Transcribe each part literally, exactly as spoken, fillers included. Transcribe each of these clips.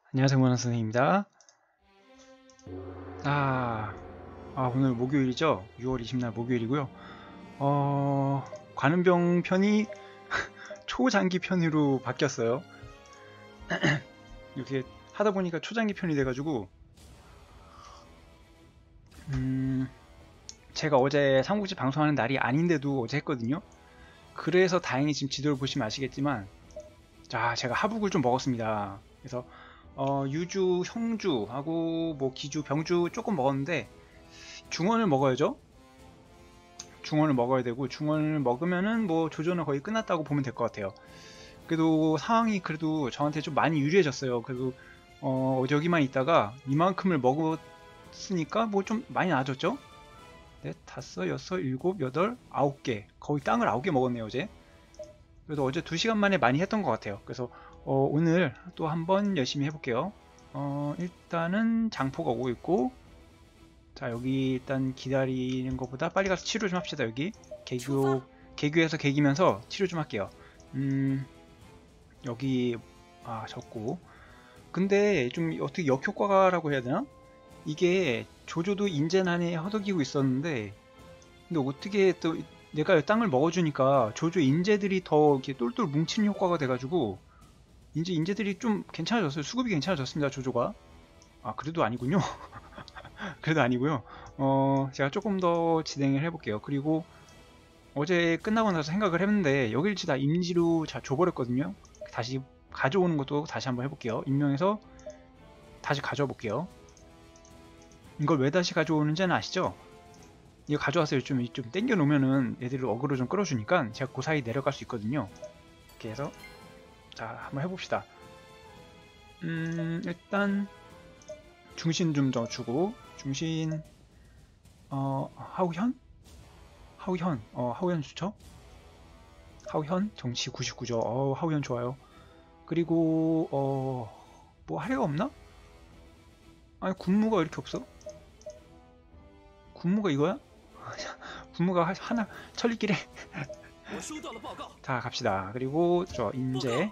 안녕하세요, 문화 선생님입니다. 아, 아, 오늘 목요일이죠? 유월 이십날 목요일이고요. 어, 관음병 편이 초장기 편으로 바뀌었어요. 이렇게 하다 보니까 초장기 편이 돼가지고, 음, 제가 어제 삼국지 방송하는 날이 아닌데도 어제 했거든요. 그래서 다행히 지금 지도를 보시면 아시겠지만, 자, 제가 하북을 좀 먹었습니다. 그래서 어, 유주, 형주하고 뭐 기주, 병주 조금 먹었는데 중원을 먹어야죠. 중원을 먹어야 되고 중원을 먹으면은 뭐 조전은 거의 끝났다고 보면 될 것 같아요. 그래도 상황이 그래도 저한테 좀 많이 유리해졌어요. 그래도 어, 여기만 있다가 이만큼을 먹었으니까 뭐 좀 많이 나아졌죠? 넷, 다섯, 여섯, 일곱, 여덟, 아홉 개. 거의 땅을 아홉 개 먹었네요, 어제. 그래도 어제 두 시간 만에 많이 했던 것 같아요. 그래서 어, 오늘 또 한번 열심히 해볼게요. 어, 일단은 장포가 오고 있고, 자, 여기 일단 기다리는 것보다 빨리 가서 치료 좀 합시다. 여기 개교 개교에서 개기면서 치료 좀 할게요. 음, 여기 아 적고. 근데 좀 어떻게 역효과라고 해야 되나? 이게 조조도 인젠 안에 허덕이고 있었는데, 근데 어떻게 또 내가 땅을 먹어주니까 조조 인재들이 더 이렇게 똘똘 뭉치는 효과가 돼가지고 이제 인재들이 좀 괜찮아졌어요. 수급이 괜찮아졌습니다. 조조가. 아 그래도 아니군요. 그래도 아니고요. 어 제가 조금 더 진행을 해볼게요. 그리고 어제 끝나고 나서 생각을 했는데 여길 다 임지로 자 줘버렸거든요. 다시 가져오는 것도 다시 한번 해볼게요. 임명해서 다시 가져와 볼게요. 이걸 왜 다시 가져오는지는 아시죠? 이거 가져와서 좀, 좀 땡겨 놓으면은 애들을 어그로 좀 끌어주니까 제가 그 사이 내려갈 수 있거든요. 이렇게 해서 자 한번 해봅시다. 음 일단 중신 좀 더 주고 중신 어 하우현? 하우현 어 하우현 좋죠? 하우현 정치 구십구죠. 어 하우현 좋아요. 그리고 어 뭐 할 애가 없나? 아니 군무가 왜 이렇게 없어? 군무가 이거야? 군무가 하나 천리길에 자 갑시다. 그리고 저 인재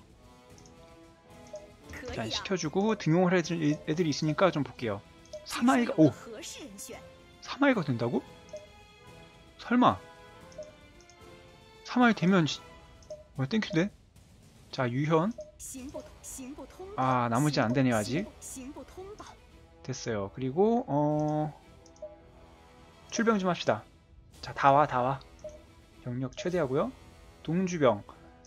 자 시켜주고 등용을 할 애들, 애들이 있으니까 좀 볼게요. 사마이가 오 사마이가 된다고? 설마 사마이 되면 뭐 땡큐인데? 자 유현 아 나머지 안 되네요 아직. 됐어요. 그리고 어 출병 좀 합시다. 자 다와 다와 병력 최대하고요. 동주병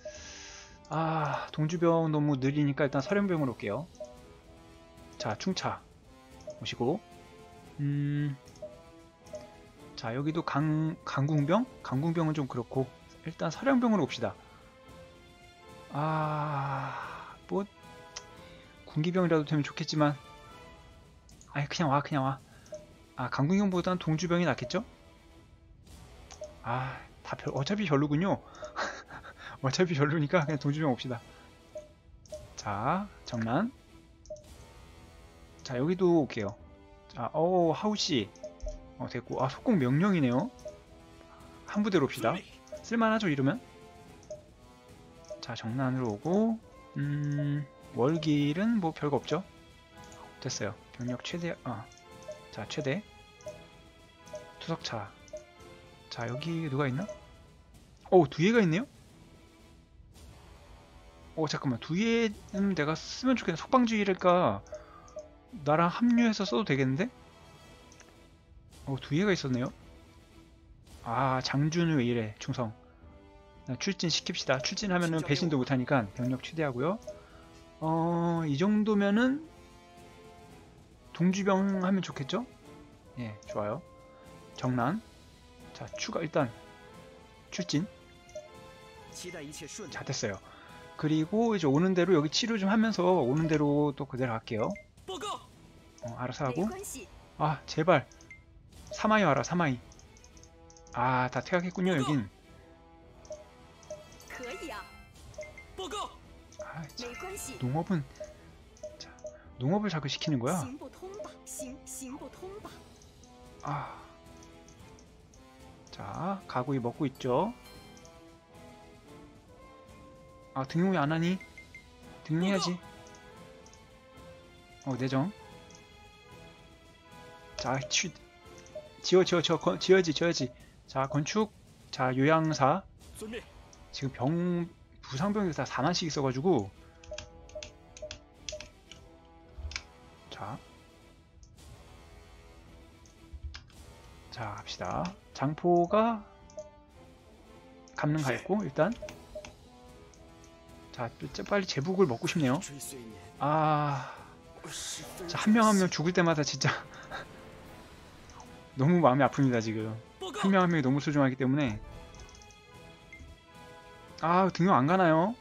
아 동주병 너무 느리니까 일단 서련병으로 올게요. 자 충차 오시고 음 자 여기도 강 강궁병 강궁병은 좀 그렇고 일단 서량병으로 옵시다. 아 뭐 군기병이라도 되면 좋겠지만 아이 그냥 와 그냥 와. 아 강궁병보단 동주병이 낫겠죠? 아 다 별 어차피 별로군요. 어차피 별로니까 그냥 동주병 옵시다. 자 정난 자 여기도 올게요. 자 어 하우씨 어 됐고 아 속공 명령이네요. 한 부대로 옵시다. 쓸만하죠 이러면? 자 정난으로 오고 음 월길은 뭐 별거 없죠? 됐어요. 병력 최대 아 자 최대 투석차 자 여기 누가 있나? 어 뒤에가 있네요? 어 잠깐만 뒤에는 내가 쓰면 좋겠네. 속방주의랄까 나랑 합류해서 써도 되겠는데? 어 뒤에가 있었네요. 아 장준은 왜 이래 충성 출진 시킵시다. 출진하면은 배신도 못하니까 병력 최대하고요. 어 이정도면은 동주병 하면 좋겠죠? 예 좋아요. 정난 자 추가 일단 출진 자 됐어요. 그리고 이제 오는 대로 여기 치료 좀 하면서 오는 대로 또 그대로 갈게요. 어, 알아서 하고 아 제발 사마이 와라 사마이. 아 다 퇴각했군요 여긴. 아, 참, 농업은 자, 농업을 자꾸 시키는 거야. 아, 자 가구이 먹고 있죠. 아 등용이 안 하니? 등용해야지. 어 내정. 자 취, 지어 지어 지어 건, 지어야지 지어야지. 자 건축. 자 요양사. 지금 병 부상병이 다 사만씩 있어가지고. 자. 자 갑시다. 장포가 감는 가 있고 일단. 자 빨리 제북을 먹고 싶네요. 아. 자 한 명 한 명 죽을 때마다 진짜 너무 마음이 아픕니다 지금. 한 명 한 명이 너무 소중하기 때문에. 아 등용 안 가나요?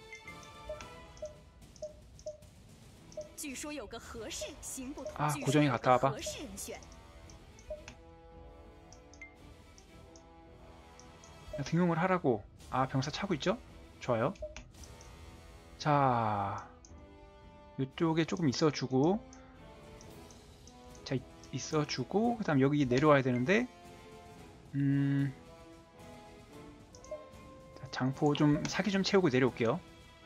아 고정이 갔다 와봐. 등용을 하라고. 아 병사 차고 있죠? 좋아요. 자 이쪽에 조금 있어주고. 자 있어주고 그 다음 여기 내려와야 되는데 음 장포 좀 사기 좀 채우고 내려올게요.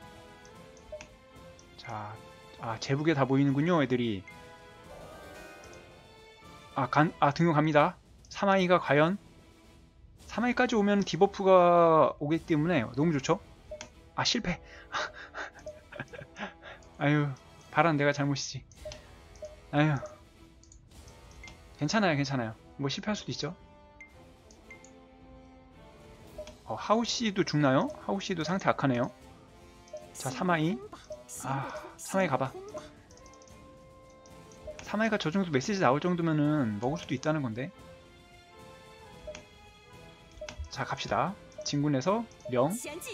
자, 아 제북에 다 보이는군요 애들이. 아, 간, 아 등용 갑니다. 사마이가 과연 사마이까지 오면 디버프가 오기 때문에 너무 좋죠. 아 실패. 아유 바란 내가 잘못이지. 아유 괜찮아요 괜찮아요. 뭐 실패할 수도 있죠. 어, 하우씨도 죽나요? 하우씨도 상태 악하네요. 자 사마이. 아 사마이 가봐. 사마이가 저 정도 메시지 나올 정도면은 먹을 수도 있다는 건데. 자 갑시다. 진군에서 명.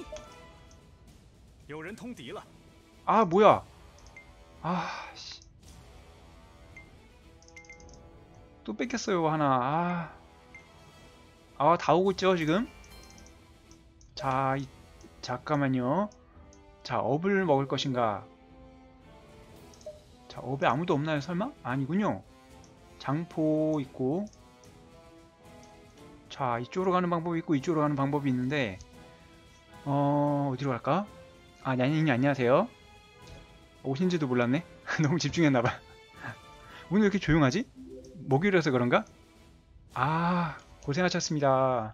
아 뭐야. 아 씨. 또 뺏겼어요 하나. 아, 아 다 오고 있죠 지금. 자 이, 잠깐만요. 자 업을 먹을 것인가. 자 업에 아무도 없나요 설마? 아니군요. 장포 있고. 자 이쪽으로 가는 방법이 있고 이쪽으로 가는 방법이 있는데 어 어디로 갈까? 아 냐니님 안녕하세요. 오신지도 몰랐네. 너무 집중했나봐. 오늘 왜 이렇게 조용하지? 목요일이라서 그런가? 아 고생하셨습니다.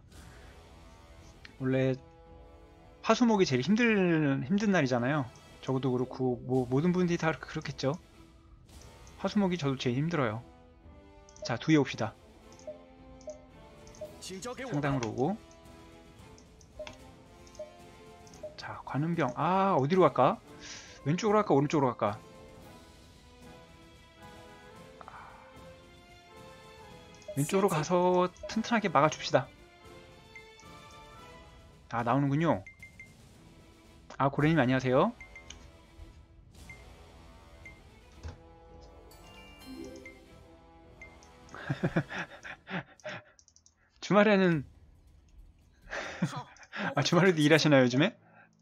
원래 화수목이 제일 힘들, 힘든 날이잖아요. 저도 그렇고 뭐 모든 분들이 다 그렇겠죠. 화수목이 저도 제일 힘들어요. 자 두에 옵시다. 상당으로 오고. 자 관음병. 아 어디로 갈까? 왼쪽으로 갈까 오른쪽으로 갈까? 왼쪽으로 가서 튼튼하게 막아줍시다. 아 나오는군요. 아 고래님 안녕하세요. 주말에는 아 주말에도 일하시나요 요즘에?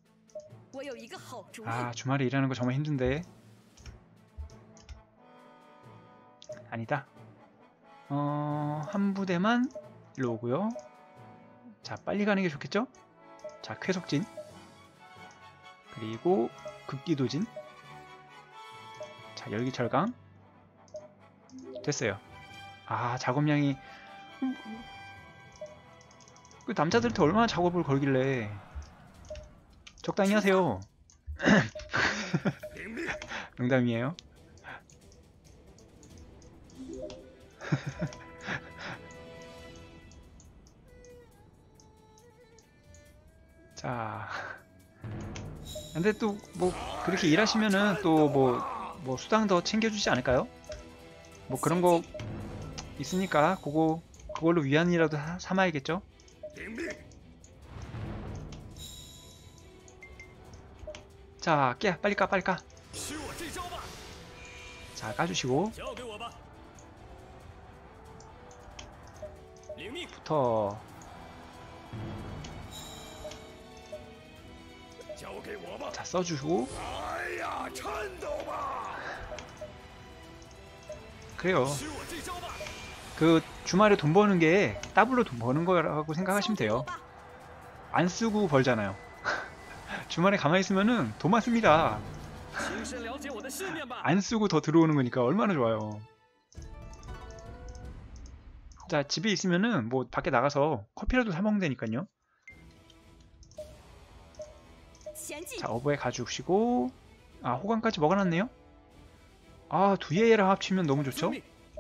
아 주말에 일하는 거 정말 힘든데. 아니다. 어... 한 부대만 일로 오고요. 자 빨리 가는 게 좋겠죠? 자 쾌속진 그리고 극기도진. 자 열기철강 됐어요. 아 작업량이 그 남자들한테 얼마나 작업을 걸길래. 적당히 하세요. 농담이에요. 자 근데 또 뭐 그렇게 일하시면은 또 뭐 뭐 수당 더 챙겨주지 않을까요? 뭐 그런 거 있으니까 그거 그걸로 위안이라도 삼아야겠죠? 자 깨 빨리 까 빨리 까. 자 까주시고 붙어. 자 써주고. 그래요. 그 주말에 돈 버는 게 더블로 돈 버는 거라고 생각하시면 돼요. 안 쓰고 벌잖아요. 주말에 가만히 있으면은 돈만 씁니다. 안 쓰고 더 들어오는 거니까 얼마나 좋아요. 자, 집에 있으면은 뭐 밖에 나가서 커피라도 사 먹으면 되니까요. 자, 어부에 가주시고, 아, 호강까지 먹어놨네요. 아, 두예랑 합치면 너무 좋죠?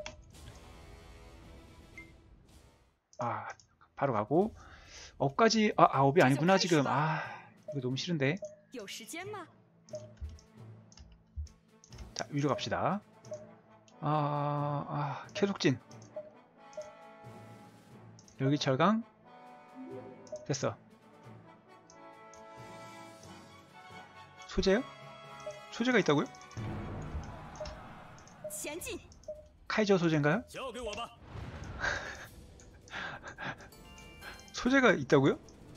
아, 바로 가고, 업까지, 아, 아 업이 아니구나 지금. 아, 이거 너무 싫은데. 자, 위로 갑시다. 아, 아, 계속진. 여기 철강. 됐어. 소재요? 소재가 있다고요? 카이저 소재인가요? 소재가 있다고요?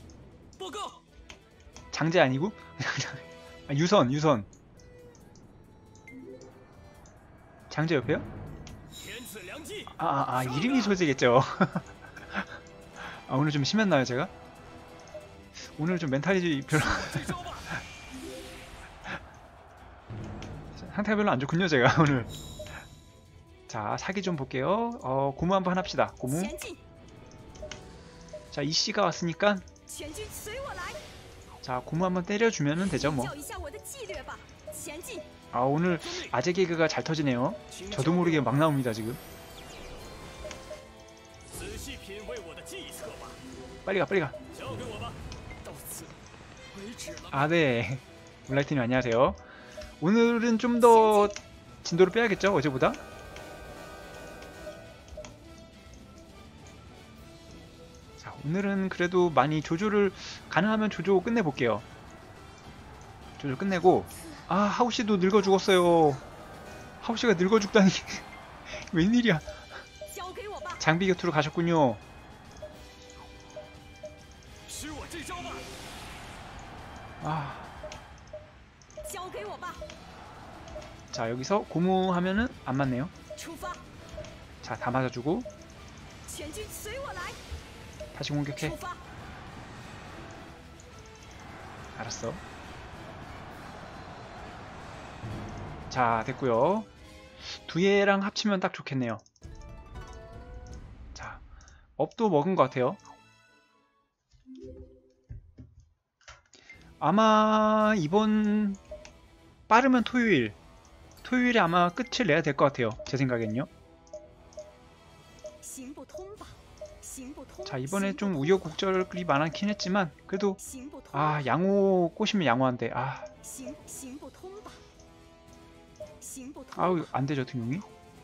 장재 아니고? 아, 유선, 유선. 장재 옆에요? 아, 아, 아 이름이 소재겠죠. 아, 오늘 좀 심했나요, 제가? 오늘 좀 멘탈이 별로 상태가 별로 안 좋군요, 제가 오늘. 자, 사기 좀 볼게요. 어, 고무 한번 합시다. 고무. 자, 이씨가 왔으니까 자, 고무 한번 때려주면 되죠, 뭐. 아, 오늘 아재 개그가 잘 터지네요. 저도 모르게 막 나옵니다, 지금. 빨리 가, 빨리 가. 아, 네. 몰라이트님 안녕하세요. 오늘은 좀 더 진도를 빼야겠죠, 어제보다? 자, 오늘은 그래도 많이 조조를, 가능하면 조조 끝내볼게요. 조조 끝내고, 아, 하우씨도 늙어 죽었어요. 하우씨가 늙어 죽다니. 웬일이야. 장비 곁으로 가셨군요. 아. 자, 여기서 고무 하면은 안 맞네요. 자, 다 맞아주고 다시 공격해. 알았어. 자, 됐고요. 두 개랑 합치면 딱 좋겠네요. 자, 업도 먹은 것 같아요. 아마 이번 빠르면 토요일 토요일에 아마 끝을 내야 될 것 같아요, 제 생각엔요. 자, 이번에 좀 우여곡절이 많긴 했지만 그래도 아, 양호 꼬시면 양호한데. 아, 아우, 안되죠 등용이.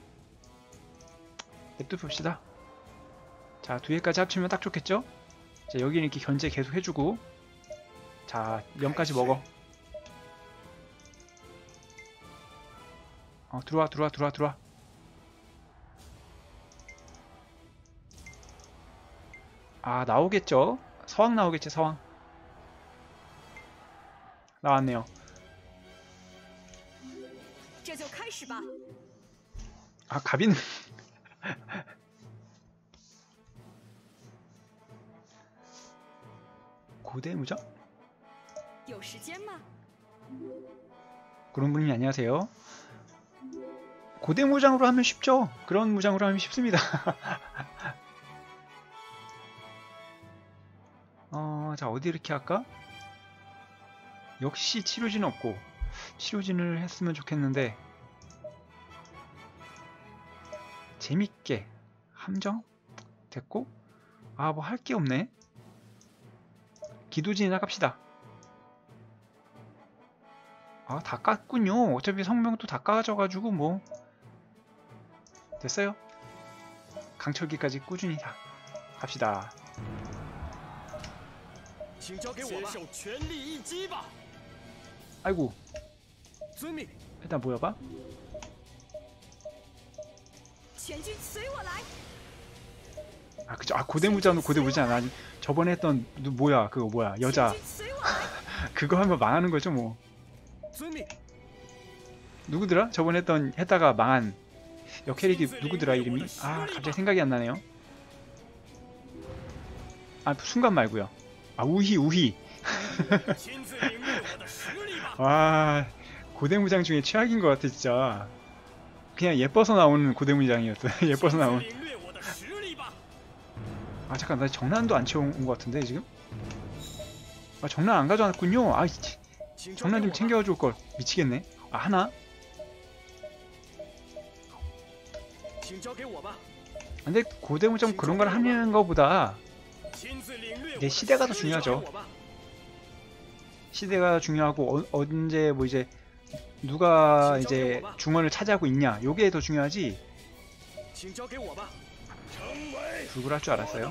냅둬 봅시다. 자, 두 개까지 합치면 딱 좋겠죠. 자, 여기는 이렇게 견제 계속 해주고. 자, 면까지 먹어. 어, 들어와 들어와 들어와 들어와. 아, 나오겠죠. 서왕 나오겠지. 서왕 나왔네요. 아, 가비는 고대 무장? 그런 분이 안녕하세요. 고대 무장으로 하면 쉽죠. 그런 무장으로 하면 쉽습니다. 어, 자, 어디 이렇게 할까? 역시 치료진 없고 치료진을 했으면 좋겠는데. 재밌게 함정? 됐고. 아, 뭐 할 게 없네. 기도진이나 갑시다. 아, 다 깠군요. 어차피 성명도 다 까져가지고 뭐 됐어요. 강철기까지 꾸준히 다 갑시다. 아이고, 일단 모여봐. 아, 그쵸. 아, 고대무자는 고대무자 아니. 저번에 했던 누, 뭐야 그거 뭐야 여자. 그거 하면 망하는 거죠 뭐. 누구더라? 저번에 했던 했다가 망한 역캐릭이 누구더라 이름이? 아, 갑자기 생각이 안 나네요. 아, 순간 말고요. 아, 우희 우희. 와, 고대무장 중에 최악인 것 같아 진짜. 그냥 예뻐서 나오는 고대무장이었어. 예뻐서 나온. 아 잠깐 나 정난도 안 채워온 것 같은데 지금? 아 정난 안 가져왔군요. 아 정난 좀 챙겨와 줄 걸. 미치겠네. 아 하나? 근데 고대무장 그런 걸 하는 거보다 이제 시대가 더 중요하죠. 시대가 중요하고 어, 언제 뭐 이제 누가 이제 중원을 차지하고 있냐 요게 더 중요하지. 불굴 할 줄 알았어요.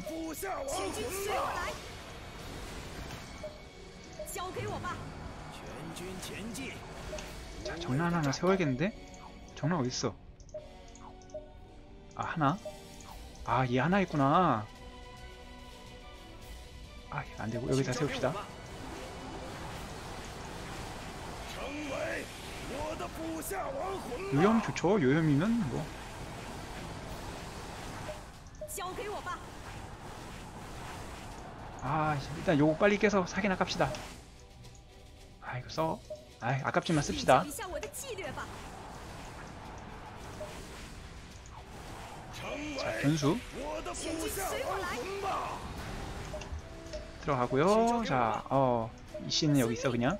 자 정난 하나 세워야겠는데? 정난 어딨어? 아 하나? 아 얘 하나 있구나. 아 안되고 여기다 세웁시다. 요염 좋죠. 요염이면 뭐. 아 일단 요거 빨리 깨서 사기나 깝시다. 아 이거 써. 아 아깝지만 씁시다. 자 변수 들어가고요. 자 어 이씨는 여기 있어. 그냥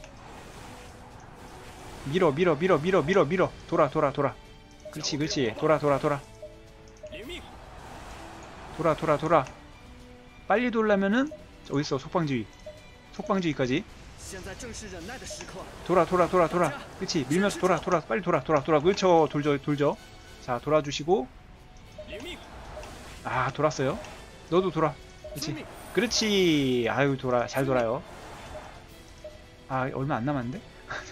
밀어 밀어 밀어 밀어 밀어 밀어 돌아 돌아 돌아. 그렇지 그렇지. 돌아 돌아 돌아 돌아 돌아 돌아. 빨리 돌려면은 어딨어. 속방지휘 속방지휘까지. 돌아 돌아 돌아 돌아. 그렇지 밀면서 돌아 돌아 빨리 돌아 돌아 돌아. 그렇죠. 돌죠 돌죠. 자 돌아주시고. 아 돌았어요. 너도 돌아. 그렇지 그렇지. 아유 돌아 잘 돌아요. 아 얼마 안 남았는데.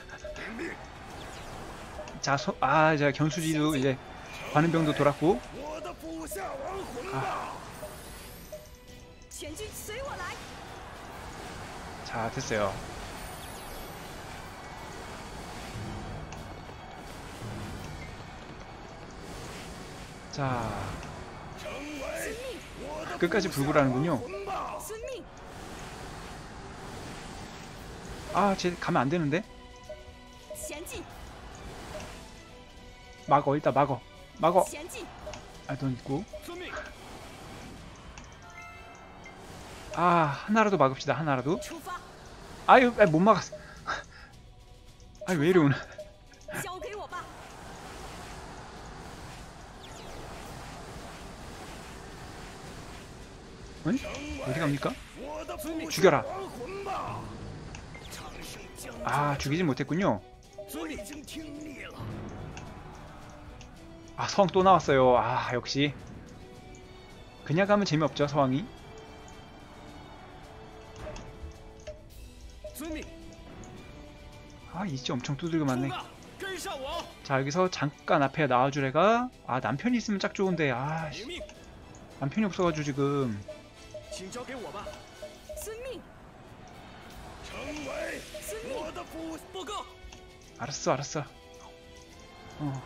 자, 소, 아, 자 견수지도 이제 관음병도 돌았고. 아. 자, 됐어요. 자, 끝까지 불굴하는군요. 아, 쟤 가면 안 되는데. 막어 일단 막어 막어. 아 넌 있고. 아 하나라도 막읍시다. 하나라도. 아유 아, 못 막았어. 아유 왜 이래 오늘. 응? 어디 갑니까? 죽여라. 아 죽이진 못했군요. 아 서왕 또 나왔어요. 아 역시 그냥 가면 재미없죠 서왕이. 아 이지 엄청 두들겨 맞네. 자 여기서 잠깐 앞에 나와줄 애가 아 남편이 있으면 짝 좋은데 아 남편이 없어가지고 지금. 알았어 알았어. 어.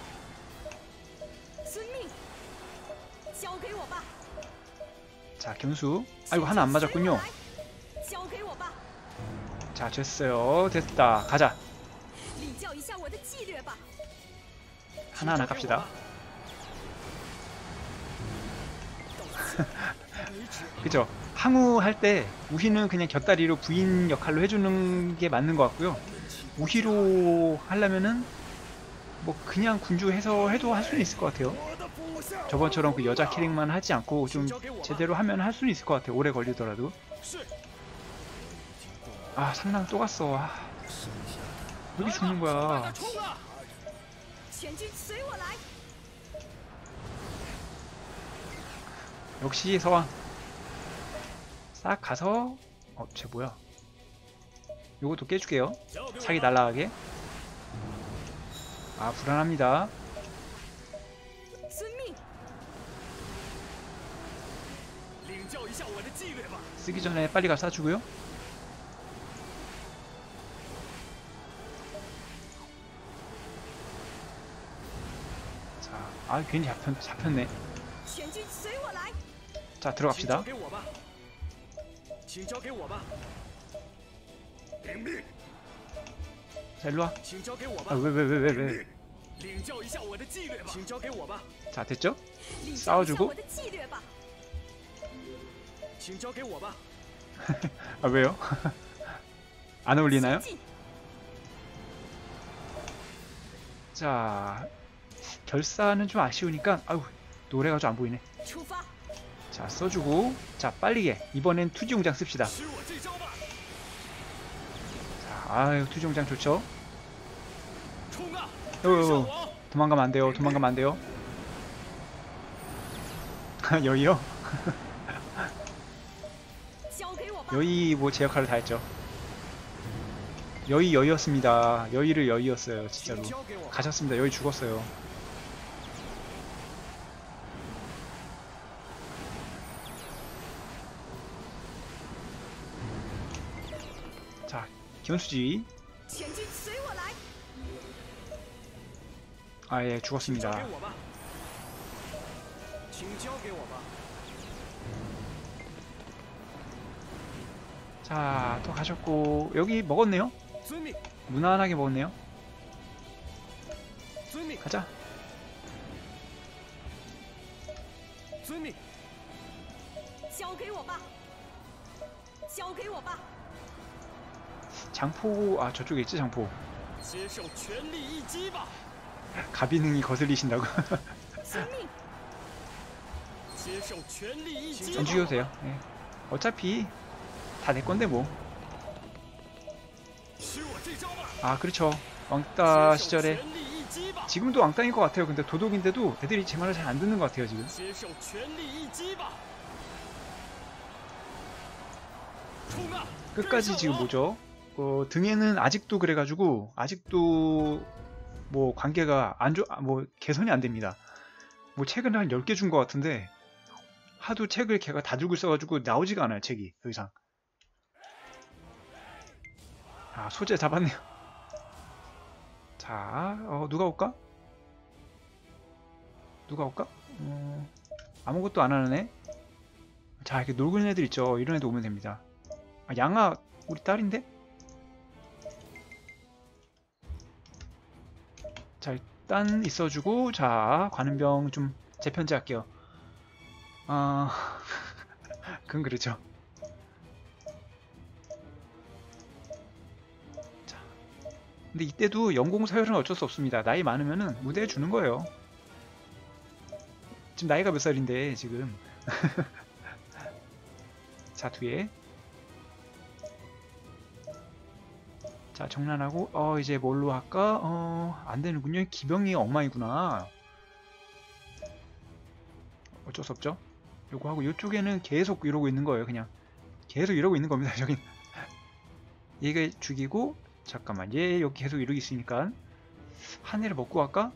자 견수. 아이고 하나 안 맞았군요. 자 됐어요. 됐다. 가자. 하나하나 갑시다. 그죠? 항우 할 때 우희는 그냥 곁다리로 부인 역할로 해주는 게 맞는 것 같고요. 우희로 하려면은 뭐 그냥 군주해서 해도 할 수는 있을 것 같아요. 저번처럼 그 여자 캐릭만 하지 않고 좀 제대로 하면 할 수는 있을 것 같아요. 오래 걸리더라도. 아 상랑 또 갔어. 아, 왜 이렇게 죽는 거야. 역시 서왕. 싹 가서 어 쟤 뭐야. 요것도 깨줄게요. 사기 날라가게. 아 불안합니다. 쓰기 전에 빨리 가서 쏴주고요. 자, 아 괜히 잡혔, 잡혔네. 자 들어갑시다. 자, 일로와. 请交给我 아 吧， 왜 왜 왜 왜 왜? 领教一下我的纪律吧，请交给我吧， 자, 됐죠? 领教一下 싸워주고 我的纪律吧。 请交给我吧， 아 왜요? 안 어울리나요? 前进 자, 결사는 좀 아쉬우니까 아유 노래가 좀 안 보이네. 出发， 자, 써주고 자, 빠르게 이번엔 투지용장 씁시다. 使我这招吧， 자, 아유 투지용장 좋죠? 冲啊！ 어, 跟上 어, 我， 도망가면 안 돼요. 도망가면 안 돼요. 여기요? 交给我吧。 여의 뭐 제 역할을 다 했죠. 여의 여의였습니다. 여의를 여의였어요. 请 진짜로. 交给我吧， 가셨습니다. 여의 죽었어요. 자, 견수지. 前进，随我来。 아예 请交 죽었습니다. 给我吧，请交给我吧， 자, 또 가셨고 여기 먹었네요. 遵命， 무난하게 먹었네요. 遵命， 가자. 遵命， 交给我吧。交给我吧。 장포 아 저쪽에 있지 장포. 接受全力一击吧， 가비능이 거슬리신다고. 遵命， 接受全力一击 안 吧， 죽여도 돼요. 예. 어차피 다 내 건데 뭐. 使我这招吧， 아 그렇죠. 왕따 接受 시절에 全力一击吧， 지금도 왕따인 것 같아요. 근데 도독인데도 애들이 제 말을 잘 안 듣는 것 같아요 지금. 接受全力一击吧，冲啊！ 끝까지 지금 뭐죠? 어, 등에는 아직도 그래가지고 아직도 뭐 관계가 안 좋, 뭐 개선이 안 됩니다. 뭐 책을 한 열 개 준 것 같은데 하도 책을 걔가 다 들고 있어가지고 나오지가 않아요 책이 더 이상. 아 소재 잡았네요. 자, 어, 누가 올까? 누가 올까? 어, 아무것도 안 하는 애? 자, 이렇게 놀고 있는 애들 있죠. 이런 애들 오면 됩니다. 아, 양아 우리 딸인데? 자, 일단 있어주고 자, 관음병 좀 재편제할게요. 아... 그건 그렇죠. 자, 근데 이때도 영공 서열은 어쩔 수 없습니다. 나이 많으면은 무대에 주는 거예요. 지금 나이가 몇 살인데 지금. 자, 뒤에 자, 정란하고 어 이제 뭘로 할까? 어 안되는군요. 기병이 엉망이구나. 어쩔 수 없죠. 요거 하고 요쪽에는 계속 이러고 있는 거예요. 그냥 계속 이러고 있는 겁니다. 저긴 얘가 죽이고 잠깐만 얘 여기 계속 이러고 있으니까 한 애를 먹고 갈까?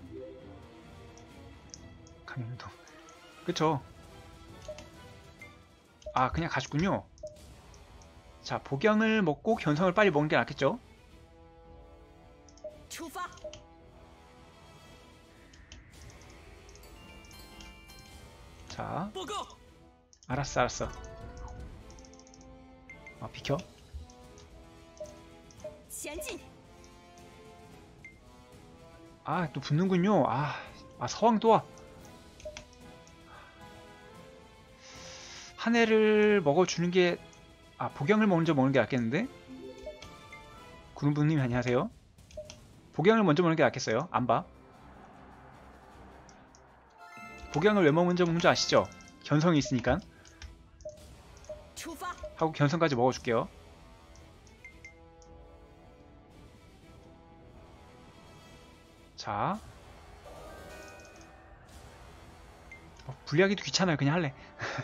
강림도 그쵸. 아 그냥 가셨군요. 자, 복양을 먹고 견성을 빨리 먹는 게 낫겠죠? 出发， 자, 报告， 알았어, 알았어. 아, 비켜. 前进， 아, 또 붙는군요. 아, 아 서왕 또 와. 한 애를 먹어주는 게, 아, 복양을 먼저 먹는 게 낫겠는데? 구름부님 안녕하세요. 복양을 먼저 먹는 게 낫겠어요. 안 봐. 복양을 왜 먼저 먹는 줄 아시죠? 견성이 있으니까. 出发， 하고 견성까지 먹어줄게요. 자, 어, 분리하기도 귀찮아요. 그냥 할래.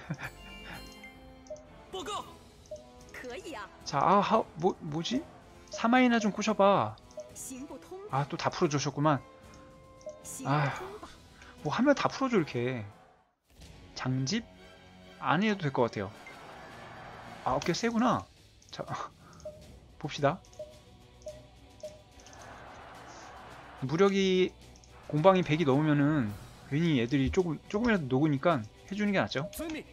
报告， 可以啊， 자, 아, 하, 뭐, 뭐지? 사마이나 좀 꼬셔봐. 行不通， 아, 또 다 풀어주셨구만. 行啊不通吧？ 뭐 하면 다 풀어줘 이렇게. 장집? 안 해도 될 것 같아요. 아, 어깨 세구나. 자, 봅시다. 무력이 공방이 백이 넘으면은 괜히 애들이 조금 조금이라도 녹으니까 해주는 게 낫죠. 遵命，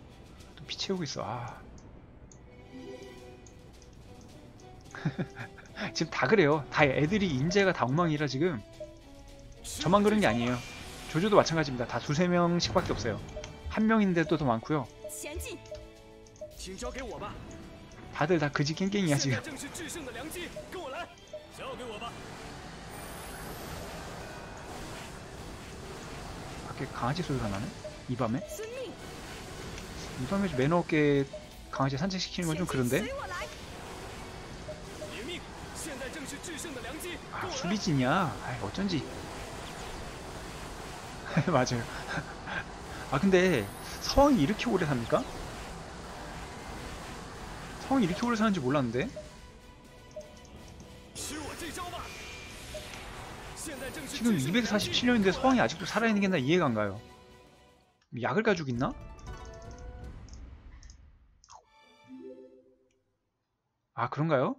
또 피 채우고 있어. 아. 지금 다 그래요. 다 애들이 인재가 다 엉망이라 지금. 저만 그런 게 아니에요. 조조도 마찬가지입니다. 다 두세 명씩밖에 없어요. 한 명인데도 더 많고요. 前进， 请交给我吧。 다들 다 그지 깽깽이야 现 지금. 在正是制胜的良机，跟我来。交给我吧。 밖에 강아지 소리가 나네? 이 밤에? 遵命， 이 밤에 좀 매너 없게 강아지 산책시키는 건 좀 前进 그런데? 随我来。 领命！现在正是制胜的良机，跟 아 我来。 수비진이야. 아 어쩐지. 맞아요. 아 근데 서왕이 이렇게 오래 삽니까? 서왕이 이렇게 오래 사는지 몰랐는데? 吃我这招吧。现在正是 지금 制胜的良机， 이백사십칠 년인데 서왕이 아직도 살아있는 게 나 이해가 안 가요. 약을 가지고 있나? 아 그런가요?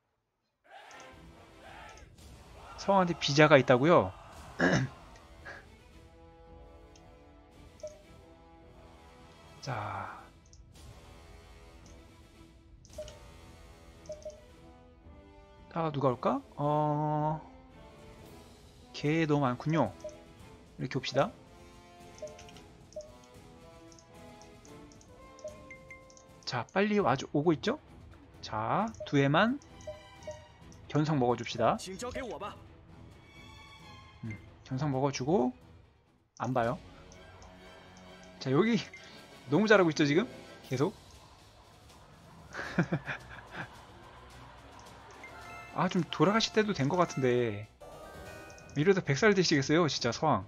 서왕한테 비자가 있다고요? 자, 아 누가 올까? 어, 개 너무 많군요. 이렇게 봅시다. 자, 빨리 와주 오고 있죠? 자, 두 해만 견성 먹어줍시다. 请交给我吧。 견성 먹어주고 안 봐요. 자, 여기 너무 잘하고 있죠 지금? 계속. 아, 좀 돌아가실 때도 된 것 같은데 이러다 백 살 되시겠어요 진짜 서왕.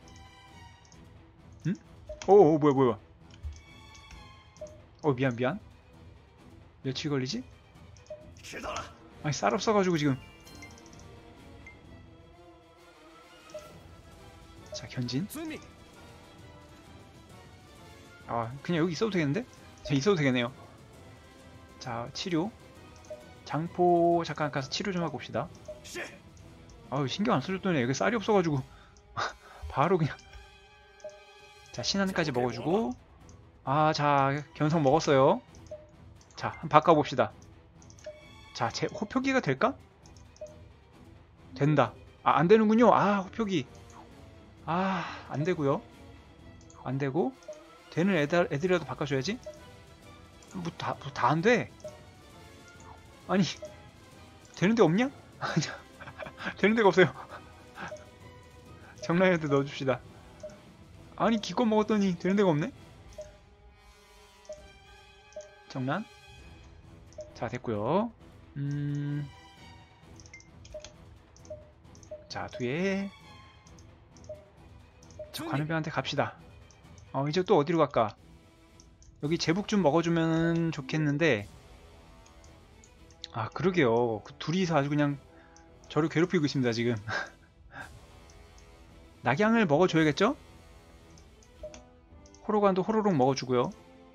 응? 오오 뭐야 뭐야. 어 미안 미안. 며칠 걸리지? 知道了。 아니 쌀 없어가지고 지금. 자 견진. 遵命。 아 그냥 여기 있어도 되겠는데? 자 있어도 되겠네요. 자 치료. 장포 잠깐 가서 치료 좀 하고 옵시다. 是。 아유 신경 안 써줬더니 여기 쌀이 없어가지고 바로 그냥. 자 신안까지 먹어주고. 아 자 견성 먹었어요. 자 한번 바꿔봅시다. 자 제 호표기가 될까? 된다. 아 안되는군요. 아 호표기. 아 안되고요. 안되고 되는 애들, 애들이라도 바꿔줘야지. 뭐 다 뭐 다 안돼. 아니 되는 데 없냐? 되는 데가 없어요. 정라이한테 넣어줍시다. 아니 기껏 먹었더니 되는 데가 없네. 정란. 자 됐고요. 음. 자 뒤에 저 관우병한테 갑시다. 어 이제 또 어디로 갈까? 여기 제복 좀 먹어주면 좋겠는데. 아 그러게요. 그 둘이서 아주 그냥 저를 괴롭히고 있습니다 지금. 낙양을 먹어줘야겠죠? 호로관도 호로록 먹어주고요.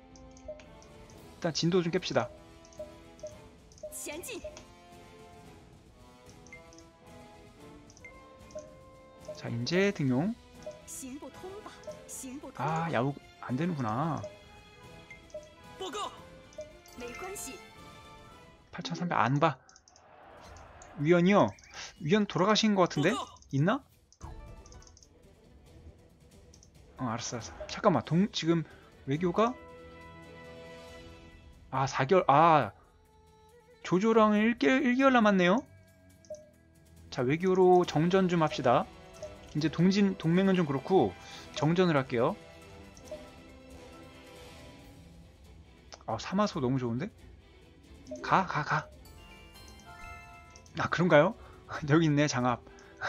일단 진도 좀 깹시다. 前进， 자 이제 등용. 行不通吧？行不通。 아 야구 안되는구나. 报告。 没关系， 팔천삼백 안봐. 위원이요. 위원 돌아가신 것 같은데? 报告。 있나? 어 알았어 알았어. 잠깐만 동 지금 외교가 아 사 개월. 아 조조랑 일 개월, 일 개월 남았네요. 자 외교로 정전 좀 합시다. 이제 동진 동맹은 좀 그렇고 정전을 할게요. 아 사마소 너무 좋은데? 가 가 가. 아 그런가요? 여기 있네 장압.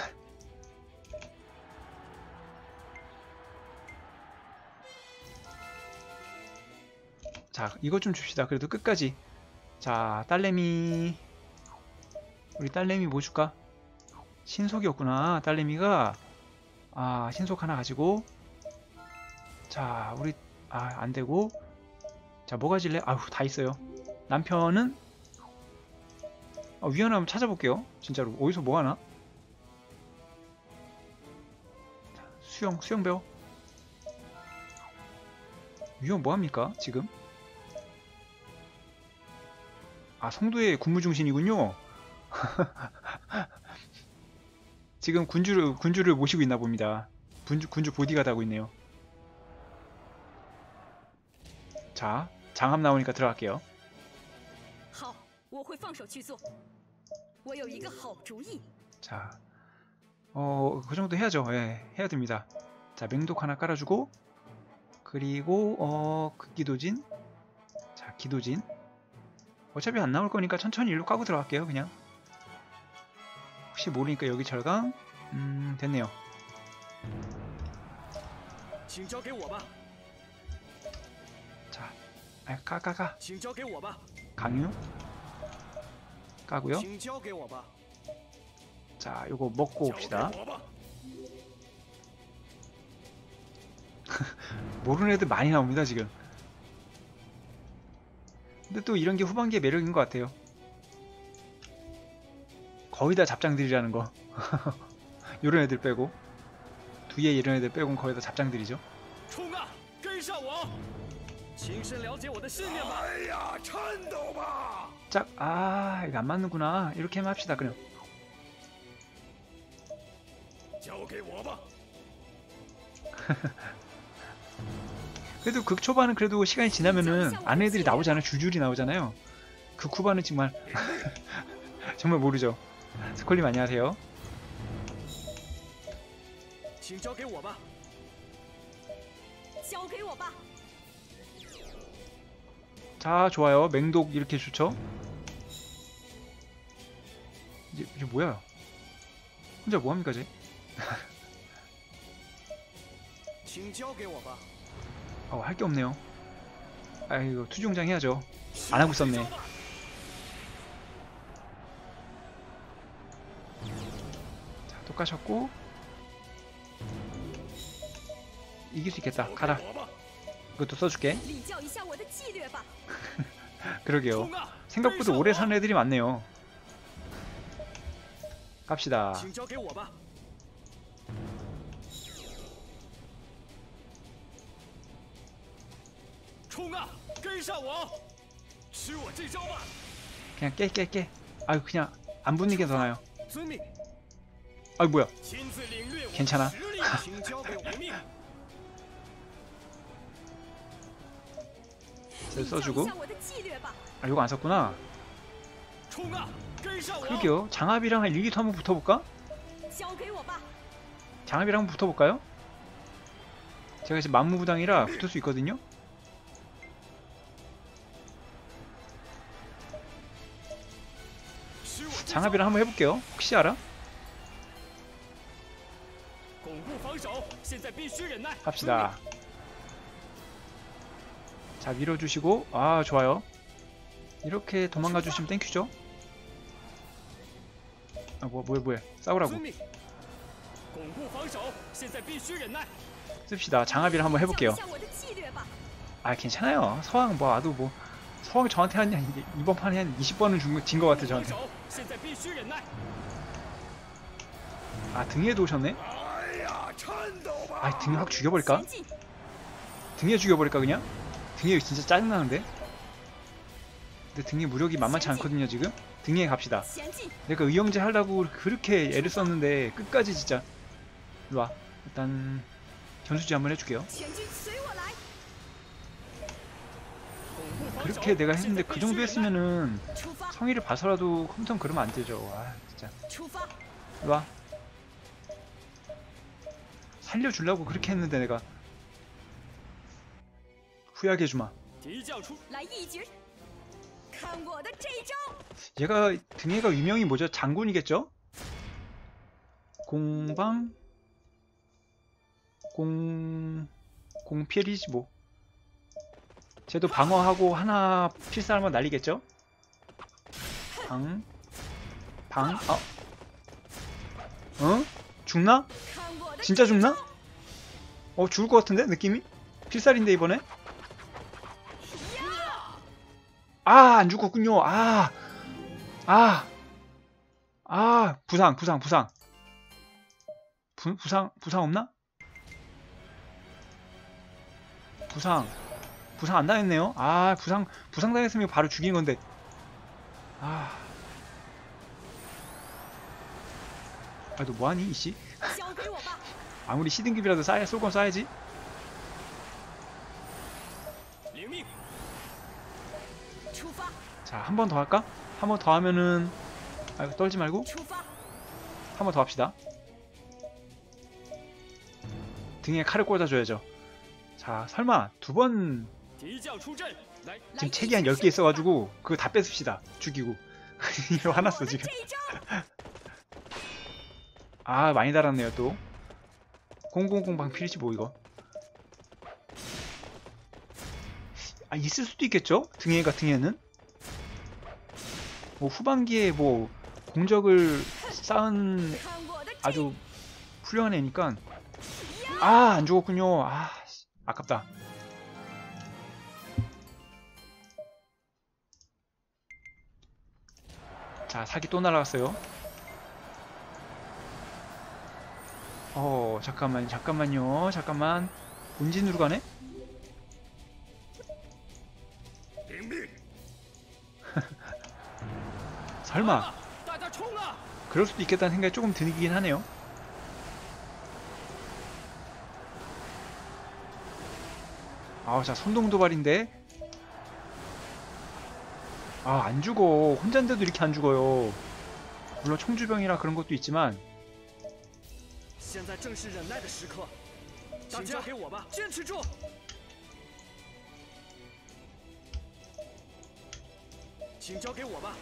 자 이것 좀 줍시다. 그래도 끝까지. 자 딸내미. 우리 딸내미 뭐 줄까? 신속이었구나 딸내미가. 아 신속 하나 가지고. 자 우리 아 안되고. 자 뭐 가질래? 아휴 다 있어요. 남편은 아, 위원 한번 찾아볼게요. 진짜로 어디서 뭐 하나? 자, 수영 수영 배워. 위원 뭐 합니까 지금? 아 성도의 군무중신이군요. 지금 군주를 군주를 모시고 있나 봅니다. 군주 군주 보디가드 하고 있네요. 자, 장합 나오니까 들어갈게요. 好，我会放手去做。我有一个好主意。 자, 어, 그 정도 해야죠. 예, 해야 됩니다. 자, 맹독 하나 깔아주고, 그리고 어, 극기도진. 자, 기도진. 어차피 안 나올 거니까 천천히 일로 까고 들어갈게요. 그냥. 혹시 모르니까 여기 절강. 음, 됐네요. 请交给我吧， 자, 아, 까, 까, 까. 请交给我吧， 강유. 까고요. 请交给我吧， 자, 요거 먹고 交给 옵시다. 我吧， 모르는 애들 많이 나옵니다, 지금. 근데 또 이런 게 후반기의 매력인 것 같아요. 거의 다 잡장들이라는 거. 요런 애들 빼고. 뒤에 이런 애들 빼고는 거의 다 잡장들이죠. 冲啊，跟上我，亲身了解我的信念吧。哎呀，颤抖吧！ 짝, 아, 이거 안 맞는구나. 이렇게만 합시다, 그냥. 交给我吧， 그래도 극 초반은 그래도 시간이 지나면은 안 애들이 나오잖아요. 줄줄이 나오잖아요. 극 후반은 정말 정말 모르죠. 스콜님 안녕하세요. 请交给我吧， 交给我吧。 자, 좋아요. 맹독 이렇게 좋죠. 이제, 이게 뭐야? 혼자 뭐합니까, 쟤? 请交给我吧。 어, 할 게 없네요. 아이고, 투중장 해야죠. 안 하고 있었네. 자, 또 까셨고. 이길 수 있겠다. 가라. 이것도 써줄게. 领教一下我的纪律吧。 그러게요. 생각보다 오래 사는 애들이 많네요. 갑시다. 请交给我吧， 冲啊，跟上我，吃我这招吧！ 그냥 깨, 깨, 깨. 아유, 그냥 안 붙는 게 더 나아요. 遵命， 아유, 뭐야. 亲自领略我的 괜찮아. 实力，请交给我命。 자, 써주고. 领教一下我的纪律吧。 아, 이거 안 썼구나. 冲啊，跟上我！ 그러게요. 장합이랑 한 일, 이 터 한번 붙어볼까? 交给我吧。 장합이랑 한번 붙어볼까요? 제가 지금 만무부당이라 붙을 수 있거든요? 장합이랑 한번 해볼게요. 혹시 알아? 巩固防守，现在必须忍耐。 합시다. 자, 밀어주시고. 아, 좋아요. 이렇게 도망가 주시면 땡큐죠? 아, 뭐, 뭐해, 뭐해. 싸우라고. 遵命，巩固防守，现在必须忍耐。 씁시다. 장합이랑 한번 领教 해볼게요. 一下我的纪律吧。 아, 괜찮아요. 서왕 뭐 와도 뭐. 서왕 저한테 한, 한 이번 판에 한 이십 번은 진 것 같아, 防 저한테. 守，现在必须忍耐。 아, 등에도 오셨네? 哎呀，颤抖吧！ 아, 등에 확 죽여버릴까? 前进。 등에 죽여버릴까, 그냥? 등에 진짜 짜증나는데? 근데 등에 무력이 만만치 않거든요, 지금? 등에 갑시다. 前进。 내가 의형제 하려고 그렇게 애를 썼는데 끝까지 진짜. 일로와. 일단 전수지 한번 해줄게요. 全军随我来。 그렇게 내가 했는데 그 정도 했으면은 出发。 성의를 봐서라도 컴퓨터 그러면 안 되죠. 아, 진짜. 出发。 일로와. 살려주려고 그렇게 했는데 내가. 후회하게 해주마. 敌将出， 来一局。看我的这一招。 얘가 등에가 위명이 뭐죠? 장군이겠죠? 공방 공 공필이지 뭐. 쟤도 방어하고 하나 필살하면 날리겠죠? 방 방 어? 어? 죽나? 看我的 진짜 这一 죽나? 招。 어 죽을 것 같은데 느낌이? 필살인데 이번에? 아 안 죽었군요. 아 아, 아, 부상, 부상, 부상. 부, 부상, 부상 없나? 부상, 부상 안 당했네요. 아, 부상, 부상 당했으면 바로 죽인 건데. 아, 아, 너 뭐하니 이씨? 交给我吧。 아무리 시등급이라도 쏴야 쏠 건 쏴야지. 领命。 出发， 자, 한 번 더 할까? 한 번 더 하면은 아, 떨지 말고 出发， 한 번 더 합시다. 등에 칼을 꽂아줘야죠. 자, 설마 두 번 敌将出阵，来， 지금 책이 한 열 개 있어가지고 그거 다 뺏읍시다. 죽이고. 이거 화났어 我的 지금. 这一招， 아, 많이 달았네요 또. 공공공 방필이지 뭐 이거. 아, 있을 수도 있겠죠? 등해가 등해는? 뭐 후반기에 뭐 공적을 쌓은 看我的这 아주 훌륭한 애니까. 아, 안 죽었군요. 아, 씨, 아깝다. 자, 사기 또 날아갔어요. 어, 잠깐만, 잠깐만요. 잠깐만. 본진으로 가네? 领命。 설마 大家冲啊！ 그럴 수도 있겠다는 생각이 조금 들긴 하네요. 아, 자, 선동 도발인데. 아, 안 죽어. 혼잔데도 이렇게 안 죽어요. 물론 청주병이라 그런 것도 있지만 现在正是忍耐的时刻，请交给我吧，坚持住。请交给我吧。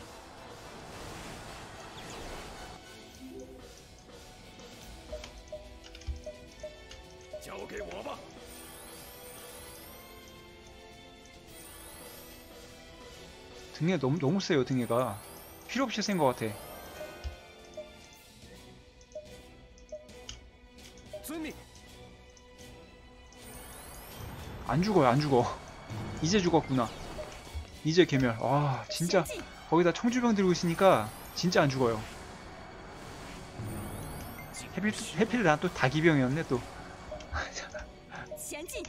交给我吧。 등에 너무 너무 세요. 등에가 필요 없이 센 것 같아. 遵命。 안 죽어요. 안 죽어. 이제 죽었구나. 이제 개멸. 와, 진짜 前进， 거기다 청주병 들고 있으니까 진짜 안 죽어요. 해필 해필 난 또 다기병이었네 또. 前进，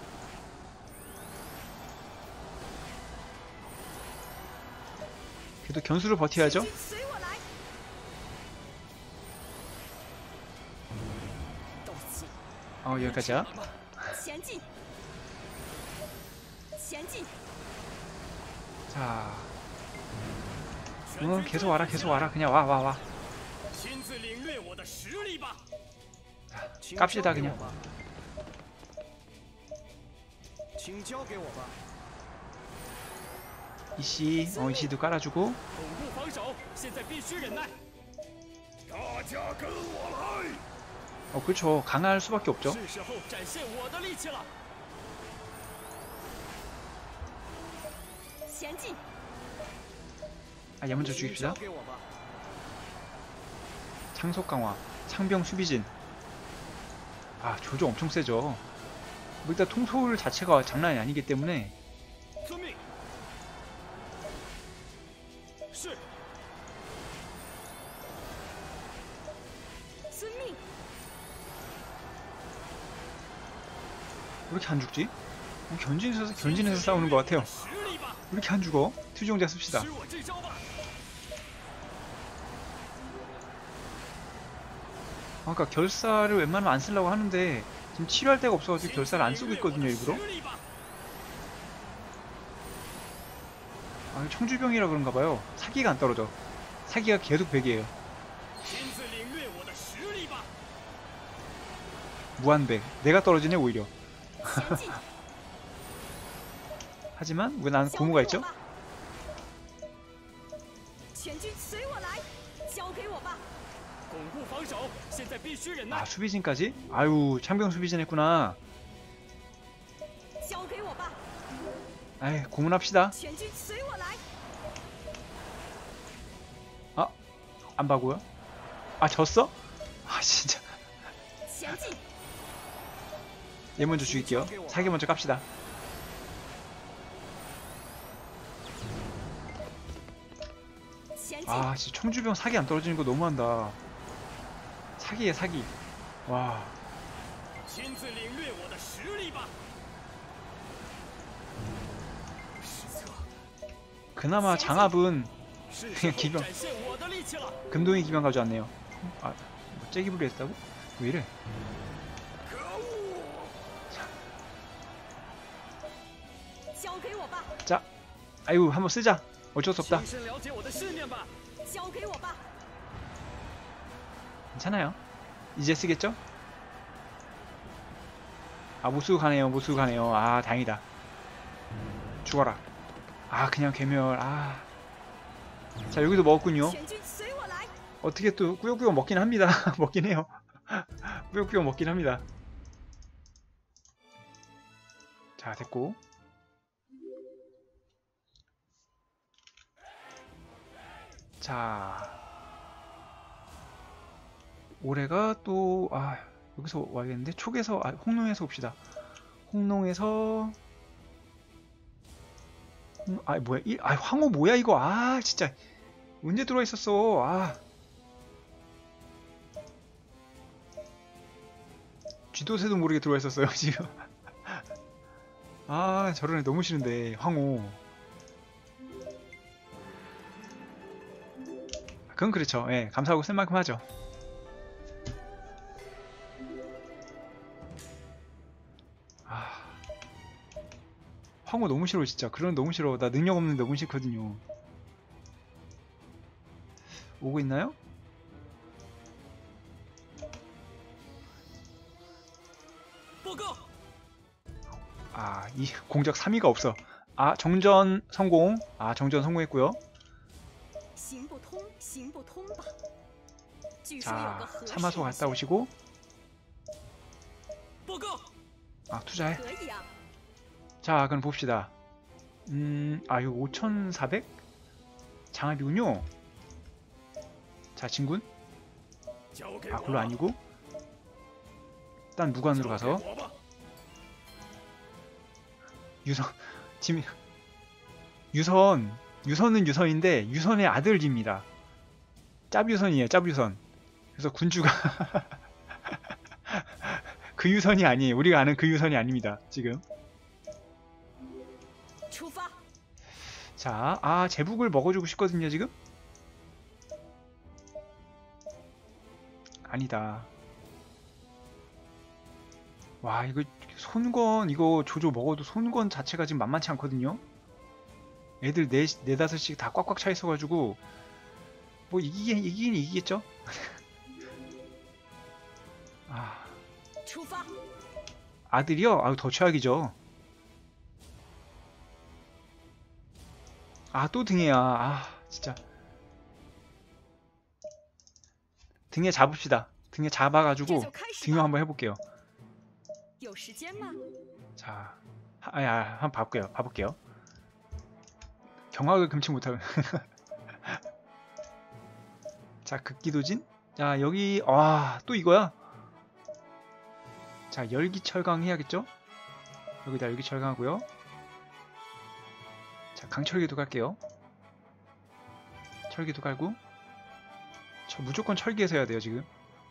그래도 견수로 버텨야죠. 军随我来。斗气， 어, 여기까지야. 前进，前进， 자, 응, 계속 와라, 계속 와라. 그냥 와, 와, 와. 亲自领略我的实力吧。 자, 깝시다 그냥. 请交给我吧。 이씨, 어, 이씨도 깔아주고. 巩固防守，现在必须忍耐。大家跟我来。 어, 그렇죠. 강할 수밖에 없죠. 是时候展现我的力气了。 前进， 아, 얘 먼저 请 죽입시다. 交给我吧。 창속 강화, 창병 수비진. 아, 조조 엄청 세죠. 뭐 일단 통솔 자체가 장난이 아니기 때문에 遵命。是。 遵命， 왜 이렇게 안 죽지? 뭐 견진에서 견진에서 싸우는 것 같아요. 实力吧， 왜 이렇게 안 죽어? 투정자 씁시다. 使我这招吧。 아까 결사를 웬만하면 안 쓰려고 하는데 지금 치료할 데가 없어가지고 결사를 안 쓰고 있거든요 일부러. 实力吧。 아, 청주병이라 그런가봐요. 사기가 안 떨어져. 사기가 계속 백이에요. 亲自领略我的实力吧。 무한백. 내가 떨어지네 오히려. 前进， 하지만 왜 난 交 고무가 给 있죠? 我吧。全军随我来，交给我吧。 巩固防守，现在必须忍耐。 아, 수비진까지? 아유, 창병 수비진 했구나. 交给我吧， 아이, 고문합시다. 全军随我来。 아, 안 봐고요? 아, 졌어? 아, 진짜. 前进， 얘 먼저 죽일게요. 사기 먼저 깝시다. 아, 진짜 청주병 사기 안 떨어지는 거 너무한다. 사기에 사기. 와. 亲自领略我的实力吧。失策， 그나마 장압은 是时 그냥 候 기병 展现我的力气了。 금동이 기병 가져왔네요. 아, 째기부리 했다고? 왜 이래? 자, 아이고 한번 쓰자. 어쩔 수 없다. 亲身了解我的世面吧。 괜찮아요. 이제 쓰겠죠? 아, 못 쓰고 가네요. 못 쓰고 가네요. 아, 다행이다. 죽어라. 아, 그냥 괴멸. 아. 자, 여기도 먹었군요. 어떻게 또 꾸역꾸역 먹긴 합니다. 먹긴 해요. 꾸역꾸역 먹긴 합니다. 자, 됐고. 자. 올해가 또, 아, 여기서 와야겠는데? 촉에서, 아, 홍농에서 봅시다. 홍농에서, 홍, 아, 뭐야, 일, 아, 황호 뭐야, 이거. 아, 진짜. 언제 들어와 있었어. 아. 쥐도새도 모르게 들어와 있었어요, 지금. 아, 저런 애 너무 싫은데, 황호. 그건 그렇죠. 예, 감사하고 쓸 만큼 하죠. 황호 너무 싫어 진짜. 그런 너무 싫어. 나 능력 없는 너무 싫거든요. 오고 있나요? 아, 이 공적 삼 위가 없어. 아, 정전 성공. 아, 정전 성공했고요. 자, 사마소 갔다 오시고. 아, 투자해. 자, 그럼 봅시다. 음, 아, 이거 오천사백? 장합이군요. 자, 진군. 아, 그걸로 아니고. 일단 무관으로 가서. 유선, 지금, 유선, 유선은 유선인데, 유선의 아들입니다. 짭유선이에요, 짭유선. 그래서 군주가, 그 유선이 아니에요. 우리가 아는 그 유선이 아닙니다, 지금. 자, 아, 제북을 먹어주고 싶거든요, 지금? 아니다. 와, 이거 손권, 이거 조조 먹어도 손권 자체가 지금 만만치 않거든요? 애들 네, 네다섯씩 다 꽉꽉 차 있어가지고, 뭐, 이기긴, 이기긴 이기겠죠? 아. 아들이요? 아유, 더 최악이죠. 아, 또 등해야. 아, 진짜. 등에 잡읍시다. 등에 잡아가지고 등용 한번 해볼게요. 자, 아, 야, 한번 봐볼게요. 봐볼게요. 경악을 금치 못하면. 자, 극기도진. 자, 여기, 아, 또 이거야. 자, 열기철강 해야겠죠? 여기다 열기철강 하고요. 자, 강철기도 갈게요. 철기도 갈고. 저 무조건 철기에서 해야 돼요, 지금.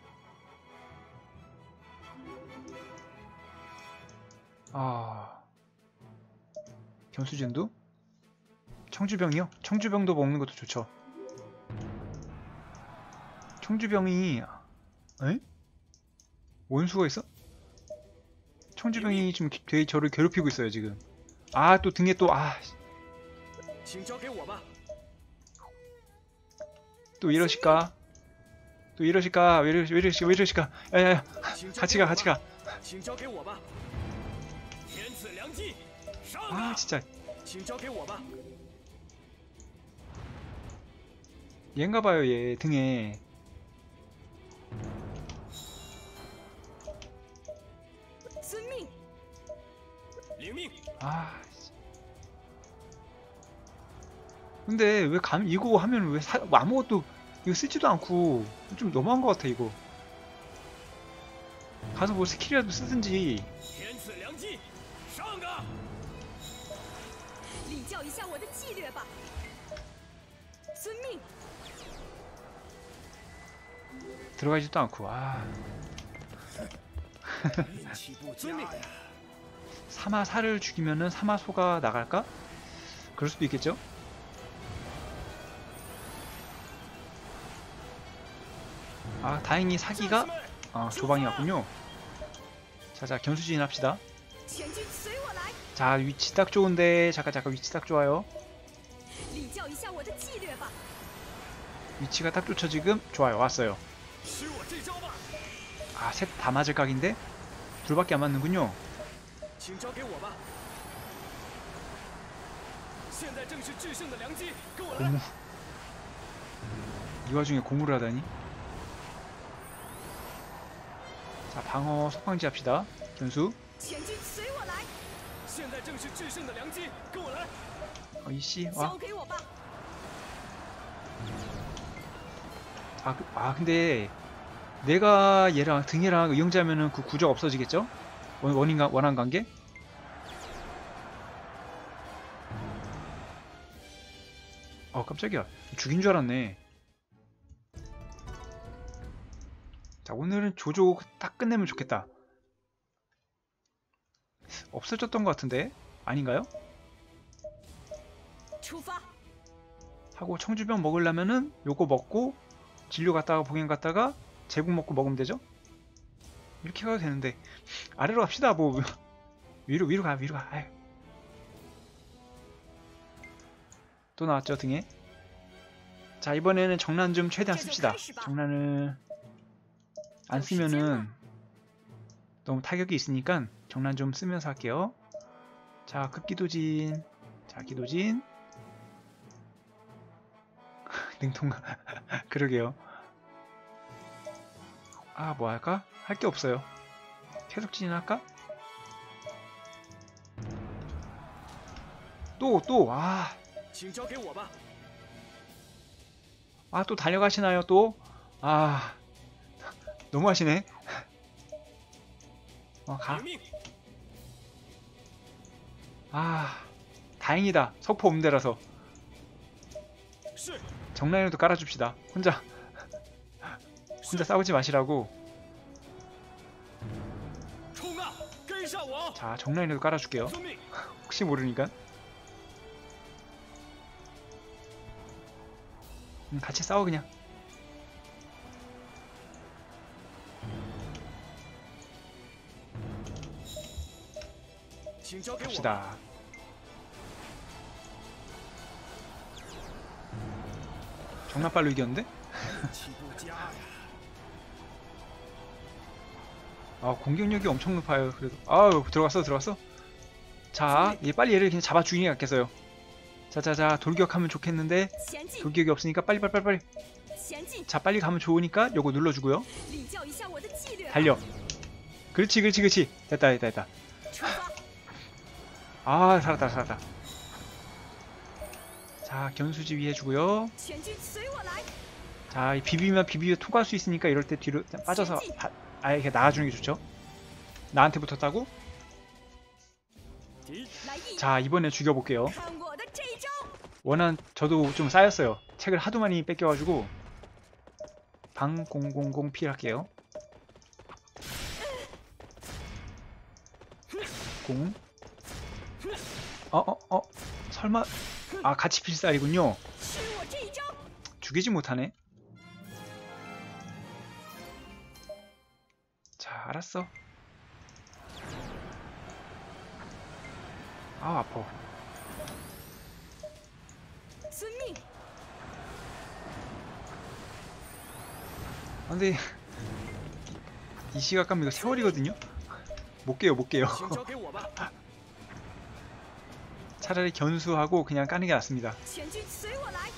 아, 견수진도? 청주병이요? 청주병도 먹는 것도 좋죠. 청주병이, 에? 원수가 있어? 청주병이 지금 되게 저를 괴롭히고 있어요, 지금. 아, 또 등에 또, 아. 또 이러실까? 또 이러실까? 왜 이러실까? 왜 이러실까? 왜 이러실까? 야야야, 같이 가, 같이 가. 아, 진짜. 얘인가봐요, 얘 등에. 아. 근데 왜 감 이거 하면 왜 사, 뭐 아무것도 이거 쓰지도 않고 좀 너무한 것 같아 이거. 가서 뭐 스킬이라도 쓰든지. 들어가지도 않고. 아. 사마사를 죽이면은 사마소가 나갈까? 그럴 수도 있겠죠? 아 다행히 사기가 아, 조방이 왔군요. 자자 견수진 합시다. 全军随我来， 자 위치 딱 좋은데 잠깐 잠깐 위치 딱 좋아요. 领教一下我的纪律吧。 위치가 딱 좋죠 지금. 좋아요 왔어요. 吃我这招吧！ 아 셋 다 맞을 각인데 둘밖에 안 맞는군요. 请交给我吧！现在正是制胜的良机，跟我来！ 고무 이 와중에 고무를 하다니. 자 방어 석방지 합시다. 견수 全军随我来， 现在正是制胜的良机，跟我来！ 어, 이씨 交 와. 给我吧。 아, 그- 아 근데 내가 얘랑 등이랑 의형제하면은 그 구조가 없어지겠죠? 원, 원인가 원한 관계? 어 깜짝이야 죽인 줄 알았네. 자 오늘은 조조 딱 끝내면 좋겠다. 없어졌던 것 같은데 아닌가요? 出发， 하고 청주병 먹으려면은 요거 먹고 진료 갔다가 봉행 갔다가 제국 먹고 먹으면 되죠? 이렇게 가도 되는데 아래로 갑시다. 뭐 위로 위로 가 위로 가. 아유. 또 나왔죠 등에. 자 이번에는 정난 좀 최대한 씁시다. 정난을 안 쓰면은 너무 타격이 있으니까 정난 좀 쓰면서 할게요. 자 급기도진. 자 기도진. 능통가. 그러게요. 아 뭐 할까? 할 게 없어요. 계속 진행할까? 또 또 아. 请交给我吧！ 아 또 달려가시나요 또? 아 너무 하시네. 어 가. 领命！ 아 다행이다. 석포 없는 데라서. 是， 정라인도 깔아줍시다. 혼자 혼자 싸우지 마시라고. 冲啊！跟上我！ 자 정라인도 깔아줄게요. 遵命！ 혹시 모르니까. 음, 같이 싸워 그냥. 请交给我吧！ 갑시다. 정말 빨로 이겼는데? 气不佳呀！ 아 공격력이 엄청 높아요. 그래도 아유 들어갔어 들어갔어. 자 얘 빨리 얘를 그냥 잡아 죽이는 게 낫겠어요. 자자자 돌격하면 좋겠는데 前进， 돌격이 없으니까 빨리 빨리 빨리 빨리. 前进， 자 빨리 가면 좋으니까 요거 눌러주고요. 领教一下我的纪律吧。 달려. 그렇지 그렇지 그렇지. 됐다 됐다 됐다. 出发， 아 살았다 살았다. 자 견수지 해주고요. 全军随我来， 자 비비면 비비면 통과할 수 있으니까 이럴 때 뒤로 빠져서 바, 아예 이렇게 나가주는 게 좋죠. 나한테 붙었다고? 敌来一， 자 이번에 죽여볼게요. 看我的这一招。 원한 저도 좀 쌓였어요. 책을 하도 많이 뺏겨가지고 방 공공공 필할게요. 공. 어어 어, 어. 설마 아 같이 필살이군요. 吃我这一招， 죽이지 못하네. 자 알았어. 아 아파. 遵命。 아, 근데 이 시각 가면 이거 세월이거든요. 못 깨요 못 깨요. 请交给我吧！ 차라리 견수하고 그냥 까는 게 낫습니다. 全军随我来，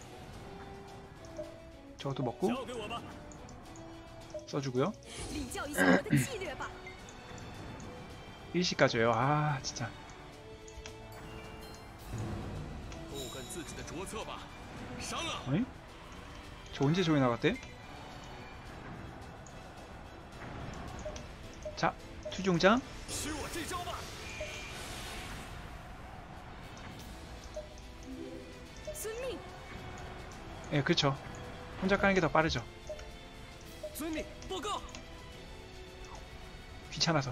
저것도 먹고 交给我吧！ 써주고요. 领教一下我的纪律吧。 일시까지요. 아 진짜. 痛恨自己的拙策吧！伤啊！ 어이? 저 언제 저기 나갔대? 자 투종장. 吃我这招吧！ 遵命， 예 그렇죠. 혼자 까는 게 더 빠르죠. 遵命，报告！ 귀찮아서.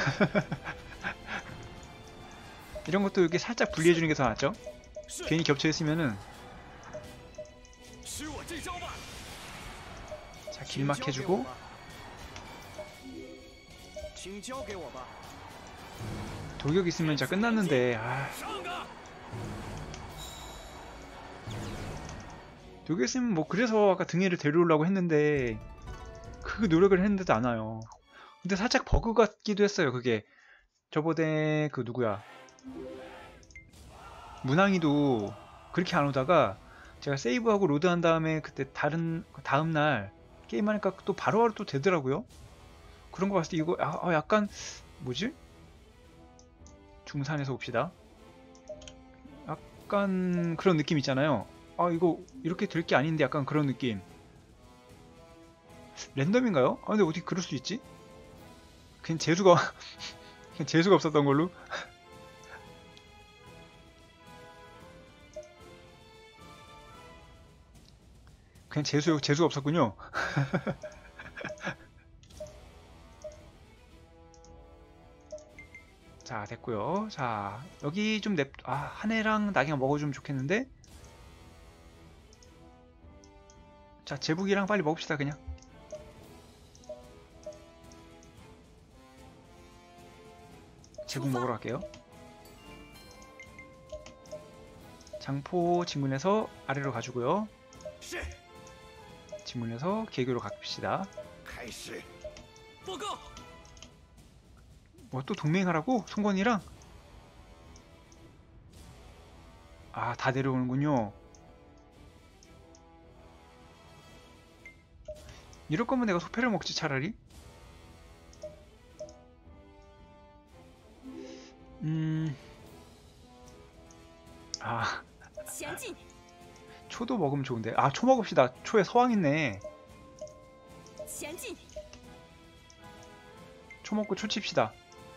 이런 것도 이렇게 살짝 분리해주는 게 더 낫죠. 是， 괜히 겹쳐 있으면은. 吃我这招吧！ 자 길막 해주고. 请交给我吧。 돌격 있으면 진짜 끝났는데. 아, 上啊！ 돌격 있으면 뭐 그래서 아까 등해를 데려오려고 했는데 그 노력을 했는데도 안 와요. 근데 살짝 버그 같기도 했어요. 그게 저번에 그 누구야, 문항이도 그렇게 안 오다가 제가 세이브하고 로드한 다음에 그때 다른 다음날 게임하니까 또 바로바로 또 되더라고요. 그런 거 봤을 때 이거 아, 아, 약간 뭐지? 중산에서 봅시다. 약간 그런 느낌 있잖아요. 아 이거 이렇게 될 게 아닌데 약간 그런 느낌. 랜덤인가요? 아 근데 어떻게 그럴 수 있지? 그냥 재수가 그냥 재수가 없었던 걸로. 그냥 재수 재수가 없었군요. 자 됐고요. 자 여기 좀 냅, 아 한해랑 낙이가 먹어주면 좋겠는데. 자 제북이랑 빨리 먹읍시다 그냥. 제북 먹으러 갈게요. 장포 진군해서 아래로 가주고요. 是， 진군해서 개교로 갑시다. 开始。报告。 뭐 또 동맹하라고? 송건이랑? 아, 다 내려오는군요. 이럴 거면 내가 소패를 먹지 차라리. 음... 아, 前进， 초도 먹으면 좋은데. 아, 초 먹읍시다. 초에 서왕 있네. 前进， 초 먹고 초 칩시다.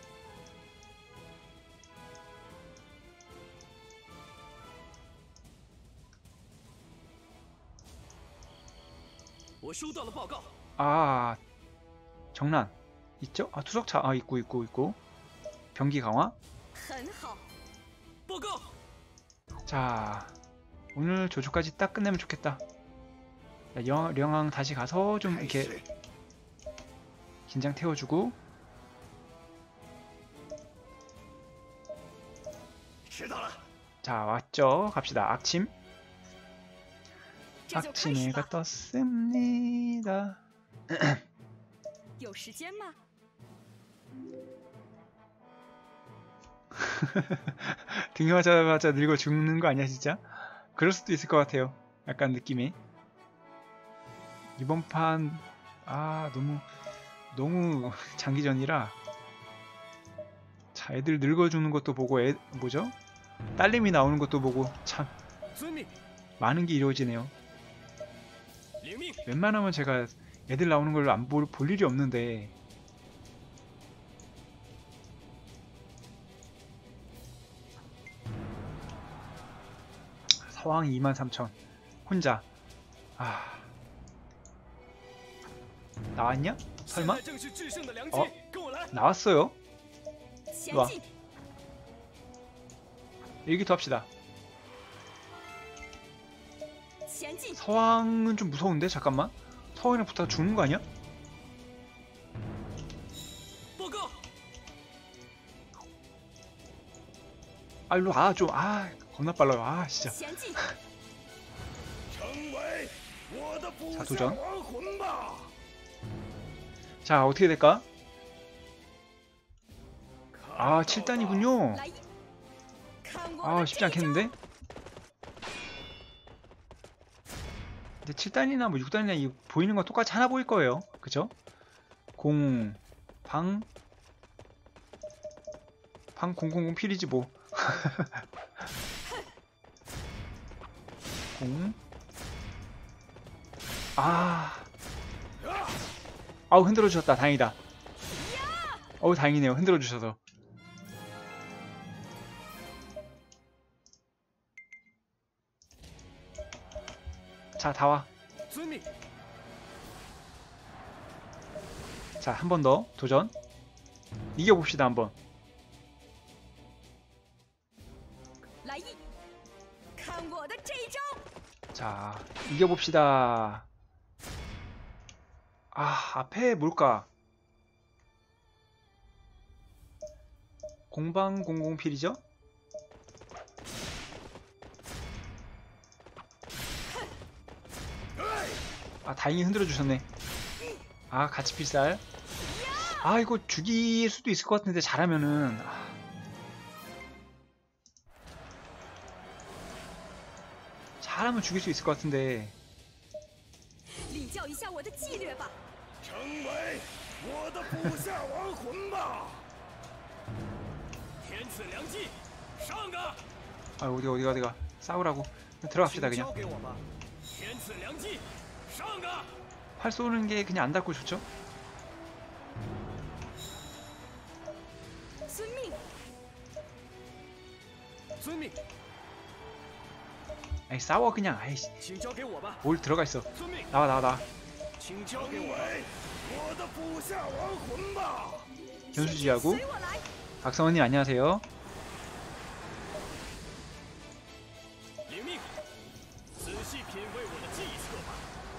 我收到了报告。 아, 정란 있죠? 아, 투석차. 아, 있고 있고 있고. 병기 강화. 很好， 报告。 자, 오늘 조조까지 딱 끝내면 좋겠다. 자, 영, 령왕 다시 가서 좀 开 이렇게 始。 긴장 태워주고. 知道了。 자, 왔죠? 갑시다. 악침. 这就开始 악침이가 吧。 떴습니다. 有时间吗？ 등하자마자 늙어 죽는 거 아니야 진짜? 그럴 수도 있을 것 같아요. 약간 느낌이. 이번 판 아 너무 너무 장기전이라. 자, 애들 늙어 죽는 것도 보고 애 뭐죠? 딸내미 나오는 것도 보고 참 遵命。 많은 게 이루어지네요. 领命。 웬만하면 제가 애들 나오는 걸 안 볼 볼 일이 없는데. 서왕 이만 삼천 혼자. 아 나왔냐? 现 설마? 在正是制胜的良机 어 ， 跟我来。 나왔어요. 前 와 进， 일기토 합시다. 前进， 서왕은 좀 무서운데 잠깐만. 서왕이랑 붙다가 죽는 거 아니야? 报告。 아 일로 아 좀 아 겁나 빨라요. 아 진짜. 前进， 成为我的部 자 下 도전. 亡魂吧。 자 어떻게 될까? 아 칠 단이군요. 来，看我 아 的 쉽지 这一招！ 않겠는데? 근데 칠 단이나 뭐 육 단이나 이 보이는 건 똑같이 하나 보일 거예요. 그쵸? 공, 방, 방 공공공 필이지 뭐. 공. 아. 아우 흔들어 주셨다. 다행이다. 어우 다행이네요. 흔들어 주셔서. 자, 다 와. 遵命。 자, 한 번 더 도전. 이겨봅시다, 한번. 来一，看我的这一招！ 자, 이겨봅시다. 아, 앞에 뭘까? 공방공공필이죠? 아, 다행히 흔들어 주셨네. 아, 같이 필살. 아, 이거 죽일 수도 있을 것 같은데 잘하면은. 아. 잘하면 죽일 수 있을 것 같은데. 领教一下我的纪律吧。 成为我的部下亡魂吧！天赐良机，上啊！ 아, 어디가 어디가 어디가 싸우라고. 들어갑시다 请 그냥. 交给我吧！天赐良机，上啊！ 활 쏘는 게 그냥 안 닿고 좋죠? 遵命。 遵命， 아이 싸워 그냥. 아이씨 请交给我吧！ 뭘 들어가 있어. 遵命， 나와 나와 나와. 请交给我吧！我的部下亡魂吧！ 견수지하고 随我来。 박성원님 안녕하세요. 领命，仔细品味我的计策吧！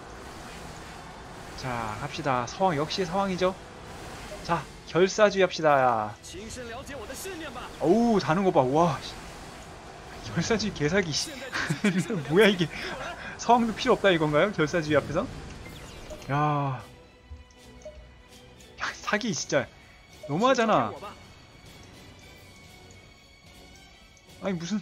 자 합시다. 서왕 역시 서왕이죠. 자 결사주의 합시다. 亲身了解我的信念吧！ 어우 다는 거 봐. 와 씨. 결사주의 개사기. 씨. 现在就是亲身了解 뭐야 이게. 我来 서왕도 필요 없다 이건가요? 결사주의 앞에서? 야, 야 사기 진짜 请交给 너무하잖아. 我吧！ 아니 무슨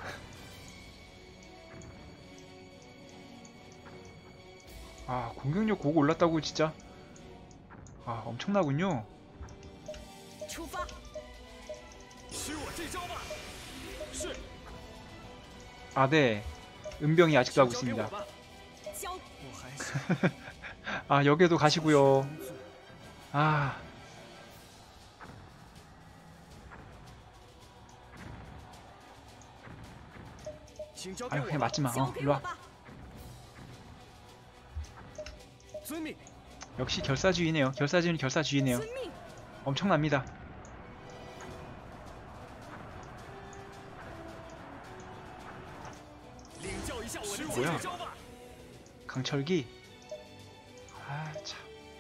아 공격력 고고 올랐다고 진짜. 아 엄청나군요. 出发。 吃我这招吧！是， 아 네. 은병이 아직도 请 하고 交给我 있습니다. 吧！ 交。 我还想 아 여기도 가시고요. 아 请交给 아유 我 그냥 吧！ 맞지마. 交 어 给 일로와. 我吧。 遵命， 역시 결사주의네요. 결사주의는 결사주의네요. 遵命。 엄청납니다. 뭐야? 강철기? 아 참.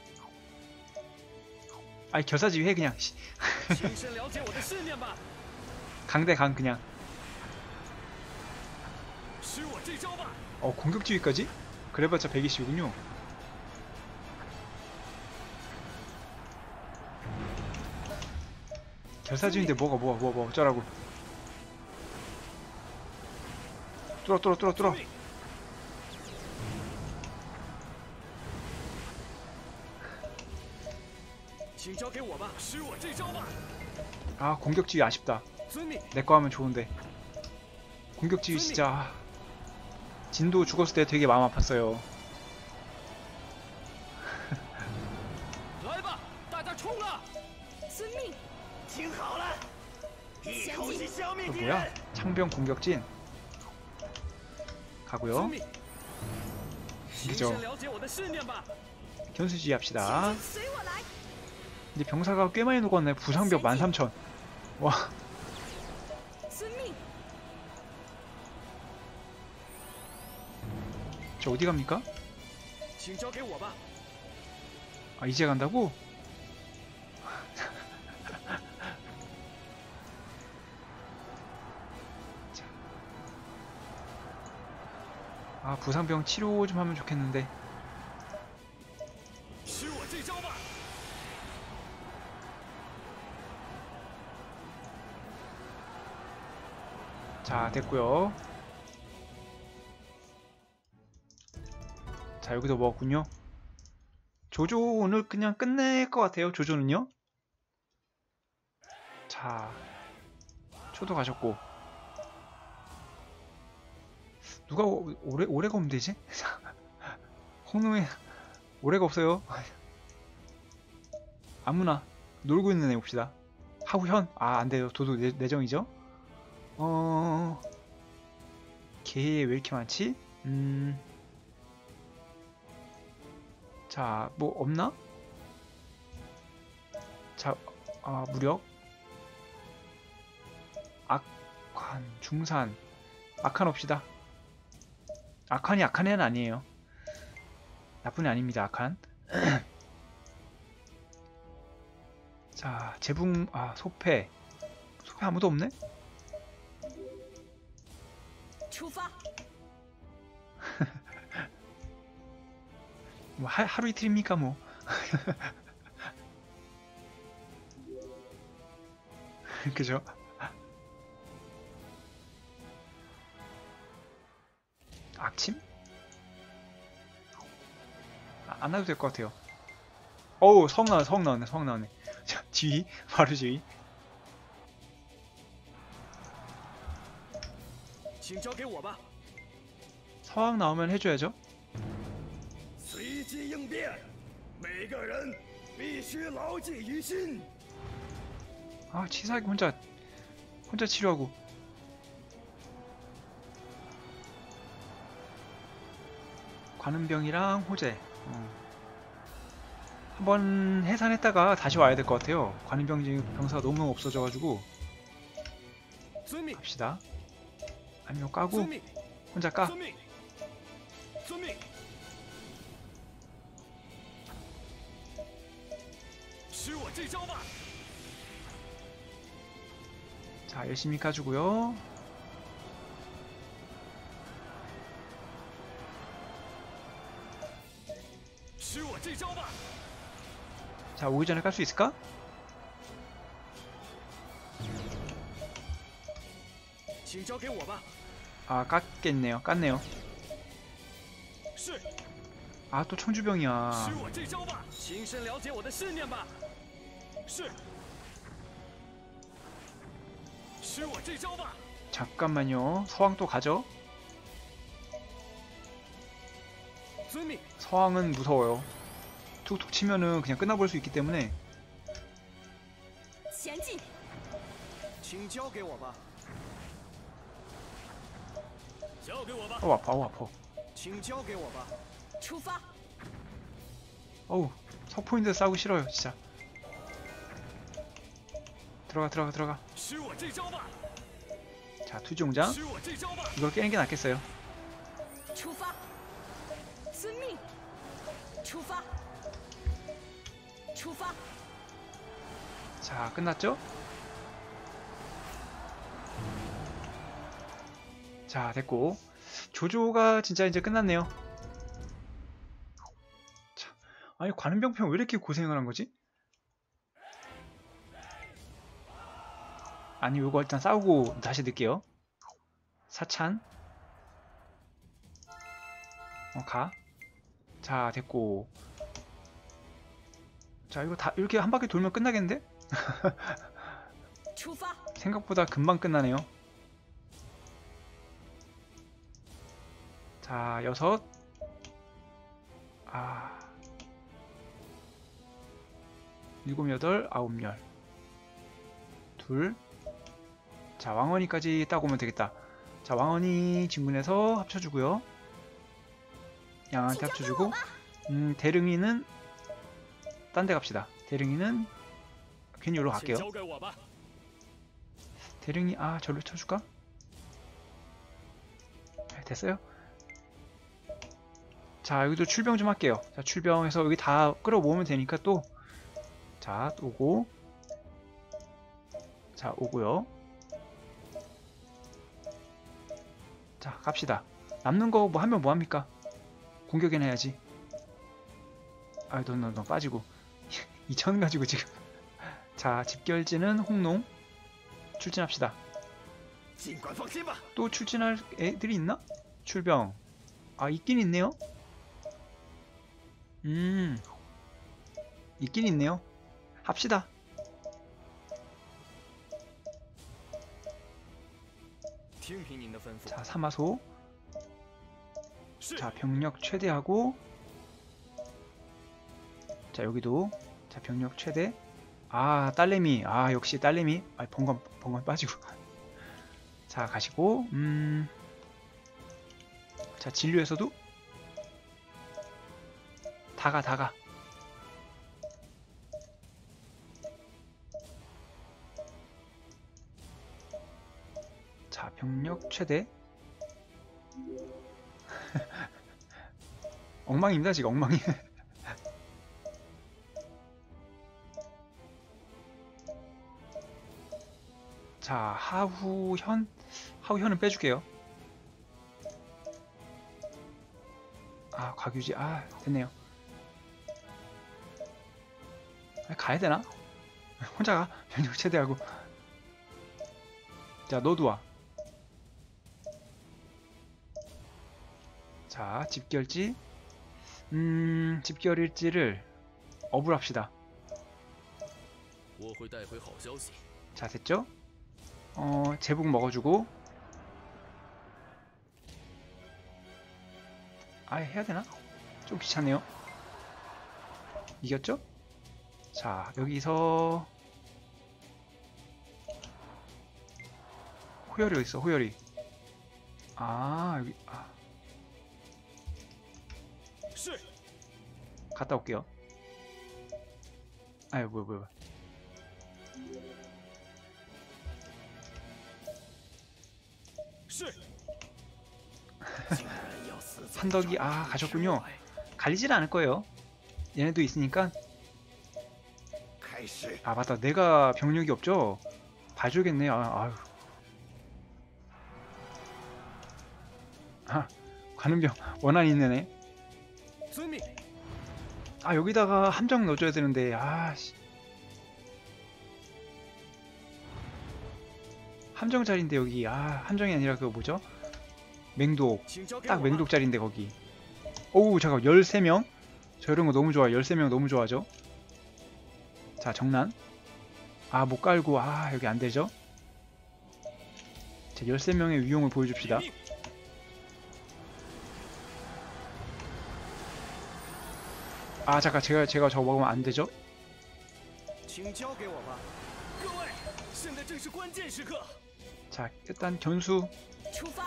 아니 결사주의 해 그냥. 씨. 강대 강 그냥. 어 공격주의까지? 그래봤자 백이십이군요. 결사주의인데 뭐가 뭐가 뭐가 뭐 어쩌라고. 뚫어 뚫어 뚫어 뚫어. 아 공격주의 아쉽다. 내거 하면 좋은데. 공격주의 진짜. 진도 죽었을 때 되게 마음 아팠어요. 그 뭐야? 창병 공격진 가고요. 그죠? 견수지 합시다. 근데 병사가 꽤 많이 녹았네. 부상병 만 삼천. 와. 저 어디 갑니까? 아 이제 간다고? 아 부상병 치료 좀 하면 좋겠는데. 자 됐고요. 자 여기도 먹었군요. 조조 오늘 그냥 끝낼 것 같아요. 조조는요. 자 초도 가셨고. 누가 오, 오래, 오래가 없면 되지? 홍놈에 오래가 없어요. 아무나 놀고 있는 애 봅시다. 하우현? 아 안돼요. 도도 내, 내정이죠? 어... 걔 왜 이렇게 많지? 음... 자, 뭐 없나? 자, 아 무력 악한, 중산 악한 옵시다. 악한이 악한 애는 아니에요. 나쁜 애 아닙니다. 악한. 자, 재붕, 아, 소패. 소패 아무도 없네? 出发！ 뭐 하, 하루 이틀입니까 뭐. 그죠? 악침? 아, 안 해도 될 것 같아요. 어우, 성 나왔네, 성 나왔네, 성 나왔네. 자, 지휘, 바로 지휘. 请交给我吧。 서왕 나오면 해줘야죠. 随机应变，每个人必须牢记于心。 아, 치사하게 혼자 혼자 치료하고. 관음병이랑 호재. 어. 한번 해산했다가 다시 와야 될 것 같아요. 관음병 병사가 너무 없어져가지고. 遵命， 갑시다. 아니면 까고 遵命， 혼자 까. 遵命，遵命。使我这招吧！ 자, 열심히 까주고요. 자, 오기 전에 깔 수 있을까? 아, 깠겠네요. 깠네요. 아, 또 청주병이야. 잠깐만요. 서왕 또 가죠? 서왕은 무서워요. 툭툭 치면은 그냥 끝나볼 수 있기 때문에. 어, 아파, 어, 아파. 어우, 석포인데 싸우기 싫어요, 진짜. 들어가, 들어가, 들어가. 자, 투지용장. 이걸 깨는 게 낫겠어요. 자, 끝났죠? 자, 됐고. 조조가 진짜 이제 끝났네요. 자, 아니, 관음병편 왜 이렇게 고생을 한 거지? 아니, 요거 일단 싸우고 다시 넣을게요. 사찬. 어, 가. 자, 됐고. 자, 이거 다 이렇게 한 바퀴 돌면 끝나겠는데? 생각보다 금방 끝나네요. 자, 여섯. 아. 일곱, 여덟, 아홉, 열. 둘. 자, 왕언이까지 딱 오면 되겠다. 자, 왕언이 진군해서 합쳐주고요. 양한테 합쳐주고. 음, 대릉이는 딴 데 갑시다. 대릉이는 괜히 여기로 갈게요. 대릉이, 아, 절로 쳐줄까? 네, 됐어요? 자, 여기도 출병 좀 할게요. 자, 출병해서 여기 다 끌어모으면 되니까 또. 자, 오고. 자, 오고요. 자, 갑시다. 남는 거 뭐 하면 뭐합니까? 공격이나 해야지. 아, 너, 너, 너 빠지고. 이천 가지고 지금. 자, 집결지는 홍농. 출진합시다. 또 출진할 애들이 있나? 출병. 아, 있긴 있네요. 음. 있긴 있네요. 합시다. 자, 사마소. 자, 병력 최대하고. 자, 여기도. 자, 병력 최대. 아, 딸내미. 아, 역시 딸내미. 아, 번건, 번건 빠지고. 자, 가시고. 음. 자, 진료에서도. 다가, 다가. 자, 병력 최대. 엉망입니다, 지금 엉망이. 자, 하후현? 하후현은 빼줄게요. 아, 곽유지. 아, 됐네요. 아, 가야 되나? 혼자 가. 변력 최대하고. 자, 너도 와. 자, 집결지. 음, 집결일지를 업을 합시다. 我会带回好消息。 자, 됐죠? 어, 제복 먹어주고. 아예 해야 되나? 좀 귀찮네요. 이겼죠? 자, 여기서 호열이 어딨어, 호열이. 아, 여기, 아. 是。 갔다 올게요. 아유, 뭐야, 뭐야. 산덕이, 아, 가셨군요. 갈리질 않을 거예요. 얘네도 있으니까. 아, 맞다. 내가 병력이 없죠? 봐줘야겠네. 아, 아유. 아, 관음병 원한이 있네네. 아, 여기다가 함정 넣어줘야 되는데. 아, 씨. 함정 자리인데 여기. 아, 함정이 아니라 그거 뭐죠? 맹독. 딱 맹독 자리인데 거기. 오우, 잠깐. 열세 명? 저 이런 거 너무 좋아요. 열세 명 너무 좋아하죠? 자, 정난. 아, 못 깔고. 아, 여기 안 되죠? 자, 열세 명의 위용을 보여줍시다. 아, 잠깐. 제가, 제가 저거 먹으면 안 되죠? 자, 일단 견수. 出发，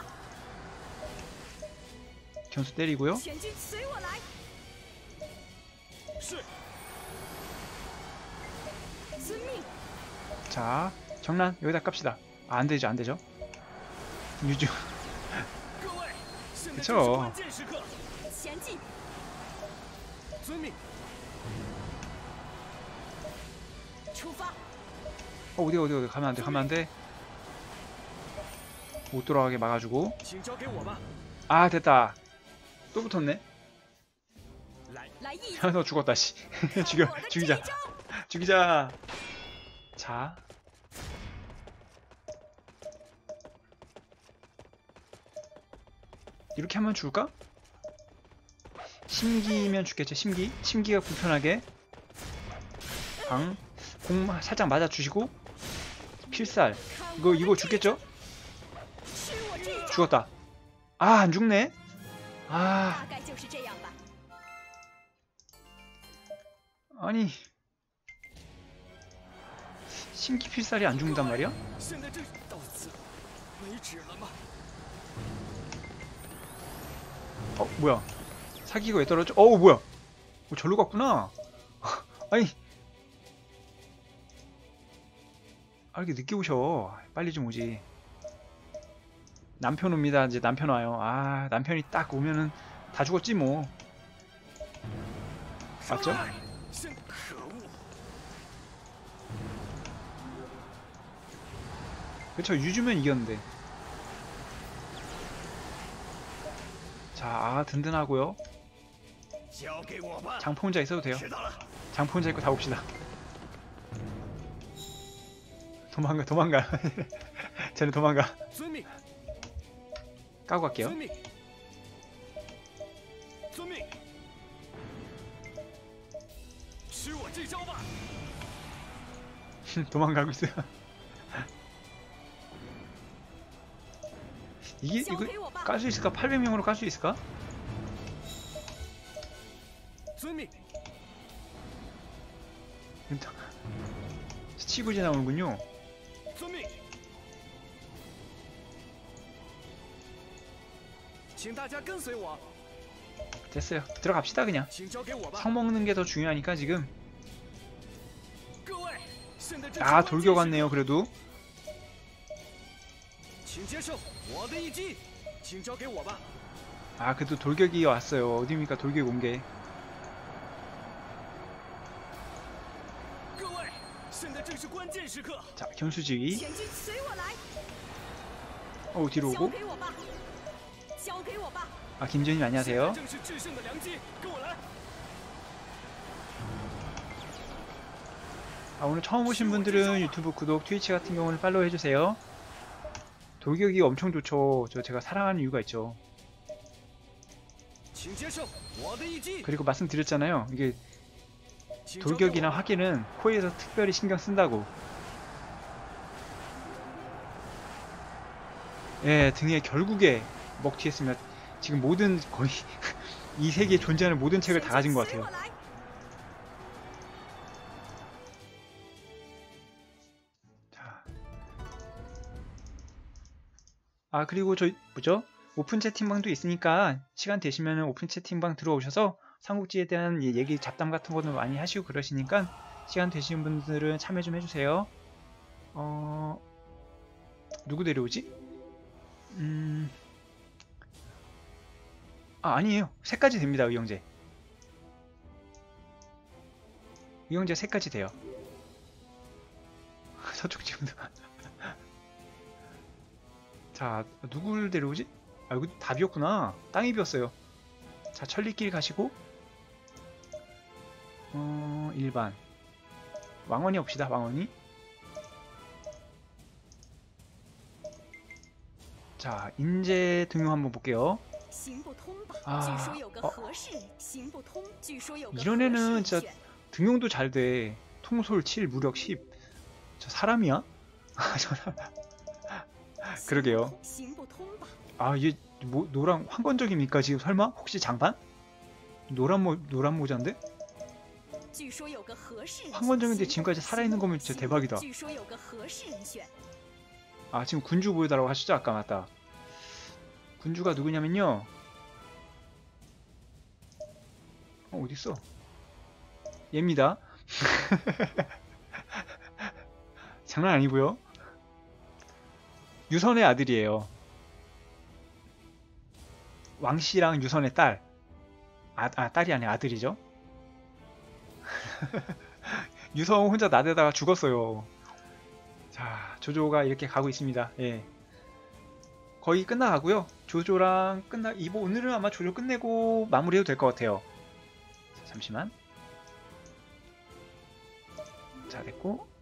견수 때리고요. 全军随我来。 是。 遵命。 자, 정난 여기다 깝시다. 아, 안 되죠, 안 되죠. 유주. 各位，现在 그쵸 正是关键时刻。 前进。 遵命。 出发。 어, 어디 어디 어디 가면 안 돼, 가면 안 돼. 못 돌아가게 막아주고. 请交给我吧。 아, 됐다. 또 붙었네. 来， 来一 야, 너 죽었다, 씨. 죽여, 죽이자. 죽이자. 자. 이렇게 하면 죽을까? 심기면 죽겠죠, 심기. 심기가 불편하게. 방. 공 살짝 맞아주시고. 필살. 이거, 이거 죽겠죠? 吃我这一招， 죽었다. 아, 안 죽네? 아, 大概就是这样吧。 아니. 심기 필살이 안 죽는단 말이야? 现在这到此为止了吗？ 어, 뭐야. 사기가 왜 떨어져? 어우, 뭐야. 어, 절로 갔구나. 아니. 아, 이렇게 늦게 오셔. 빨리 좀 오지. 남편 옵니다. 이제 남편 와요. 아, 남편이 딱 오면은 다 죽었지 뭐. 맞죠? 现可恶！ 그쵸, 유주면 이겼는데. 자, 아, 든든하고요. 交给我吧。 장포 혼자 있어도 돼요. 知道了。 장포 혼자 있고 다 봅시다. 도망가, 도망가. 쟤는 도망가. 遵命。 까고 갈게요. 遵命。遵命。吃我这招吧。 도망가고 있어요. 이게 이거 깔 수 있을까? 팔백 명으로 깔 수 있을까? 遵命。 치구지 나오는군요. 遵命。请大家跟随我。 됐어요. 들어갑시다 그냥. 请交给我吧。 성 먹는 게 더 중요하니까 지금. 各位，现在正是 아, 关键 돌격 时 왔네요. 그래도. 请接受我的一击，请交给我吧。 아, 그래도 돌격이 왔어요. 어디입니까? 돌격 온 게. 各位， 现在正是关键时刻。 자, 견수지휘. 全军随我来， 어, 뒤로 交 오고. 给我吧，交给我吧。 아, 김준님 现在 안녕하세요. 正是制胜的良机，跟我来。 아, 오늘 처음 오신 분들은 유튜브 구독, 트위치 같은 경우는 팔로우 해주세요. 돌격이 엄청 좋죠. 저 제가 사랑하는 이유가 있죠. 请接受我的一击。 그리고 말씀드렸잖아요. 이게 请交给 돌격이나 我。 화기는 코에서 특별히 신경 쓴다고. 예, 등에 결국에 먹튀 했으면 지금 모든 거의 이 세계에 존재하는 모든 책을 다 가진 것 随我 같아요. 来， 자. 아, 그리고 저 뭐죠? 오픈 채팅방도 있으니까 시간 되시면 오픈 채팅방 들어오셔서 삼국지에 대한 예, 얘기 잡담 같은 거도 많이 하시고 그러시니까 시간 되시는 분들은 참여 좀 해주세요. 어... 누구 데려오지? 음... 아, 아니에요. 세까지 됩니다, 의형제. 의형제 세까지 돼요. 서쪽 지금도. 자, 누굴 데려오지? 아, 여기 다 비었구나. 땅이 비었어요. 자, 천리길 가시고 어... 일반 왕원이 옵시다. 왕원이. 자, 인재 등용 한번 볼게요. 行不通吧？ 아 据说有个 어 和氏行不通，据说有个 이런 애는 和氏 진짜 选 등용도 잘 돼. 통솔 칠, 무력 십. 저 사람이야? 아, 저 사람. 그러게요. 行不通吧？ 아, 얘 뭐, 노랑 황건적입니까 지금 설마? 혹시 장반? 노란 모 노란 모자인데? 据说有个和氏 황건적인데 지금까지 살아있는 거면 진짜 대박이다. 据说有个和氏人选 아, 지금 군주 보여달라고 하시죠? 아까 맞다. 군주가 누구냐면요. 어, 어딨어? 얘입니다. 장난 아니고요. 유선의 아들이에요. 왕씨랑 유선의 딸. 아, 아 딸이 아니라 아들이죠. 유성 혼자 나대다가 죽었어요. 자, 조조가 이렇게 가고 있습니다. 예. 거의 끝나가고요. 조조랑 끝나 이번 오늘은 아마 조조 끝내고 마무리해도 될 것 같아요. 자, 잠시만. 자, 됐고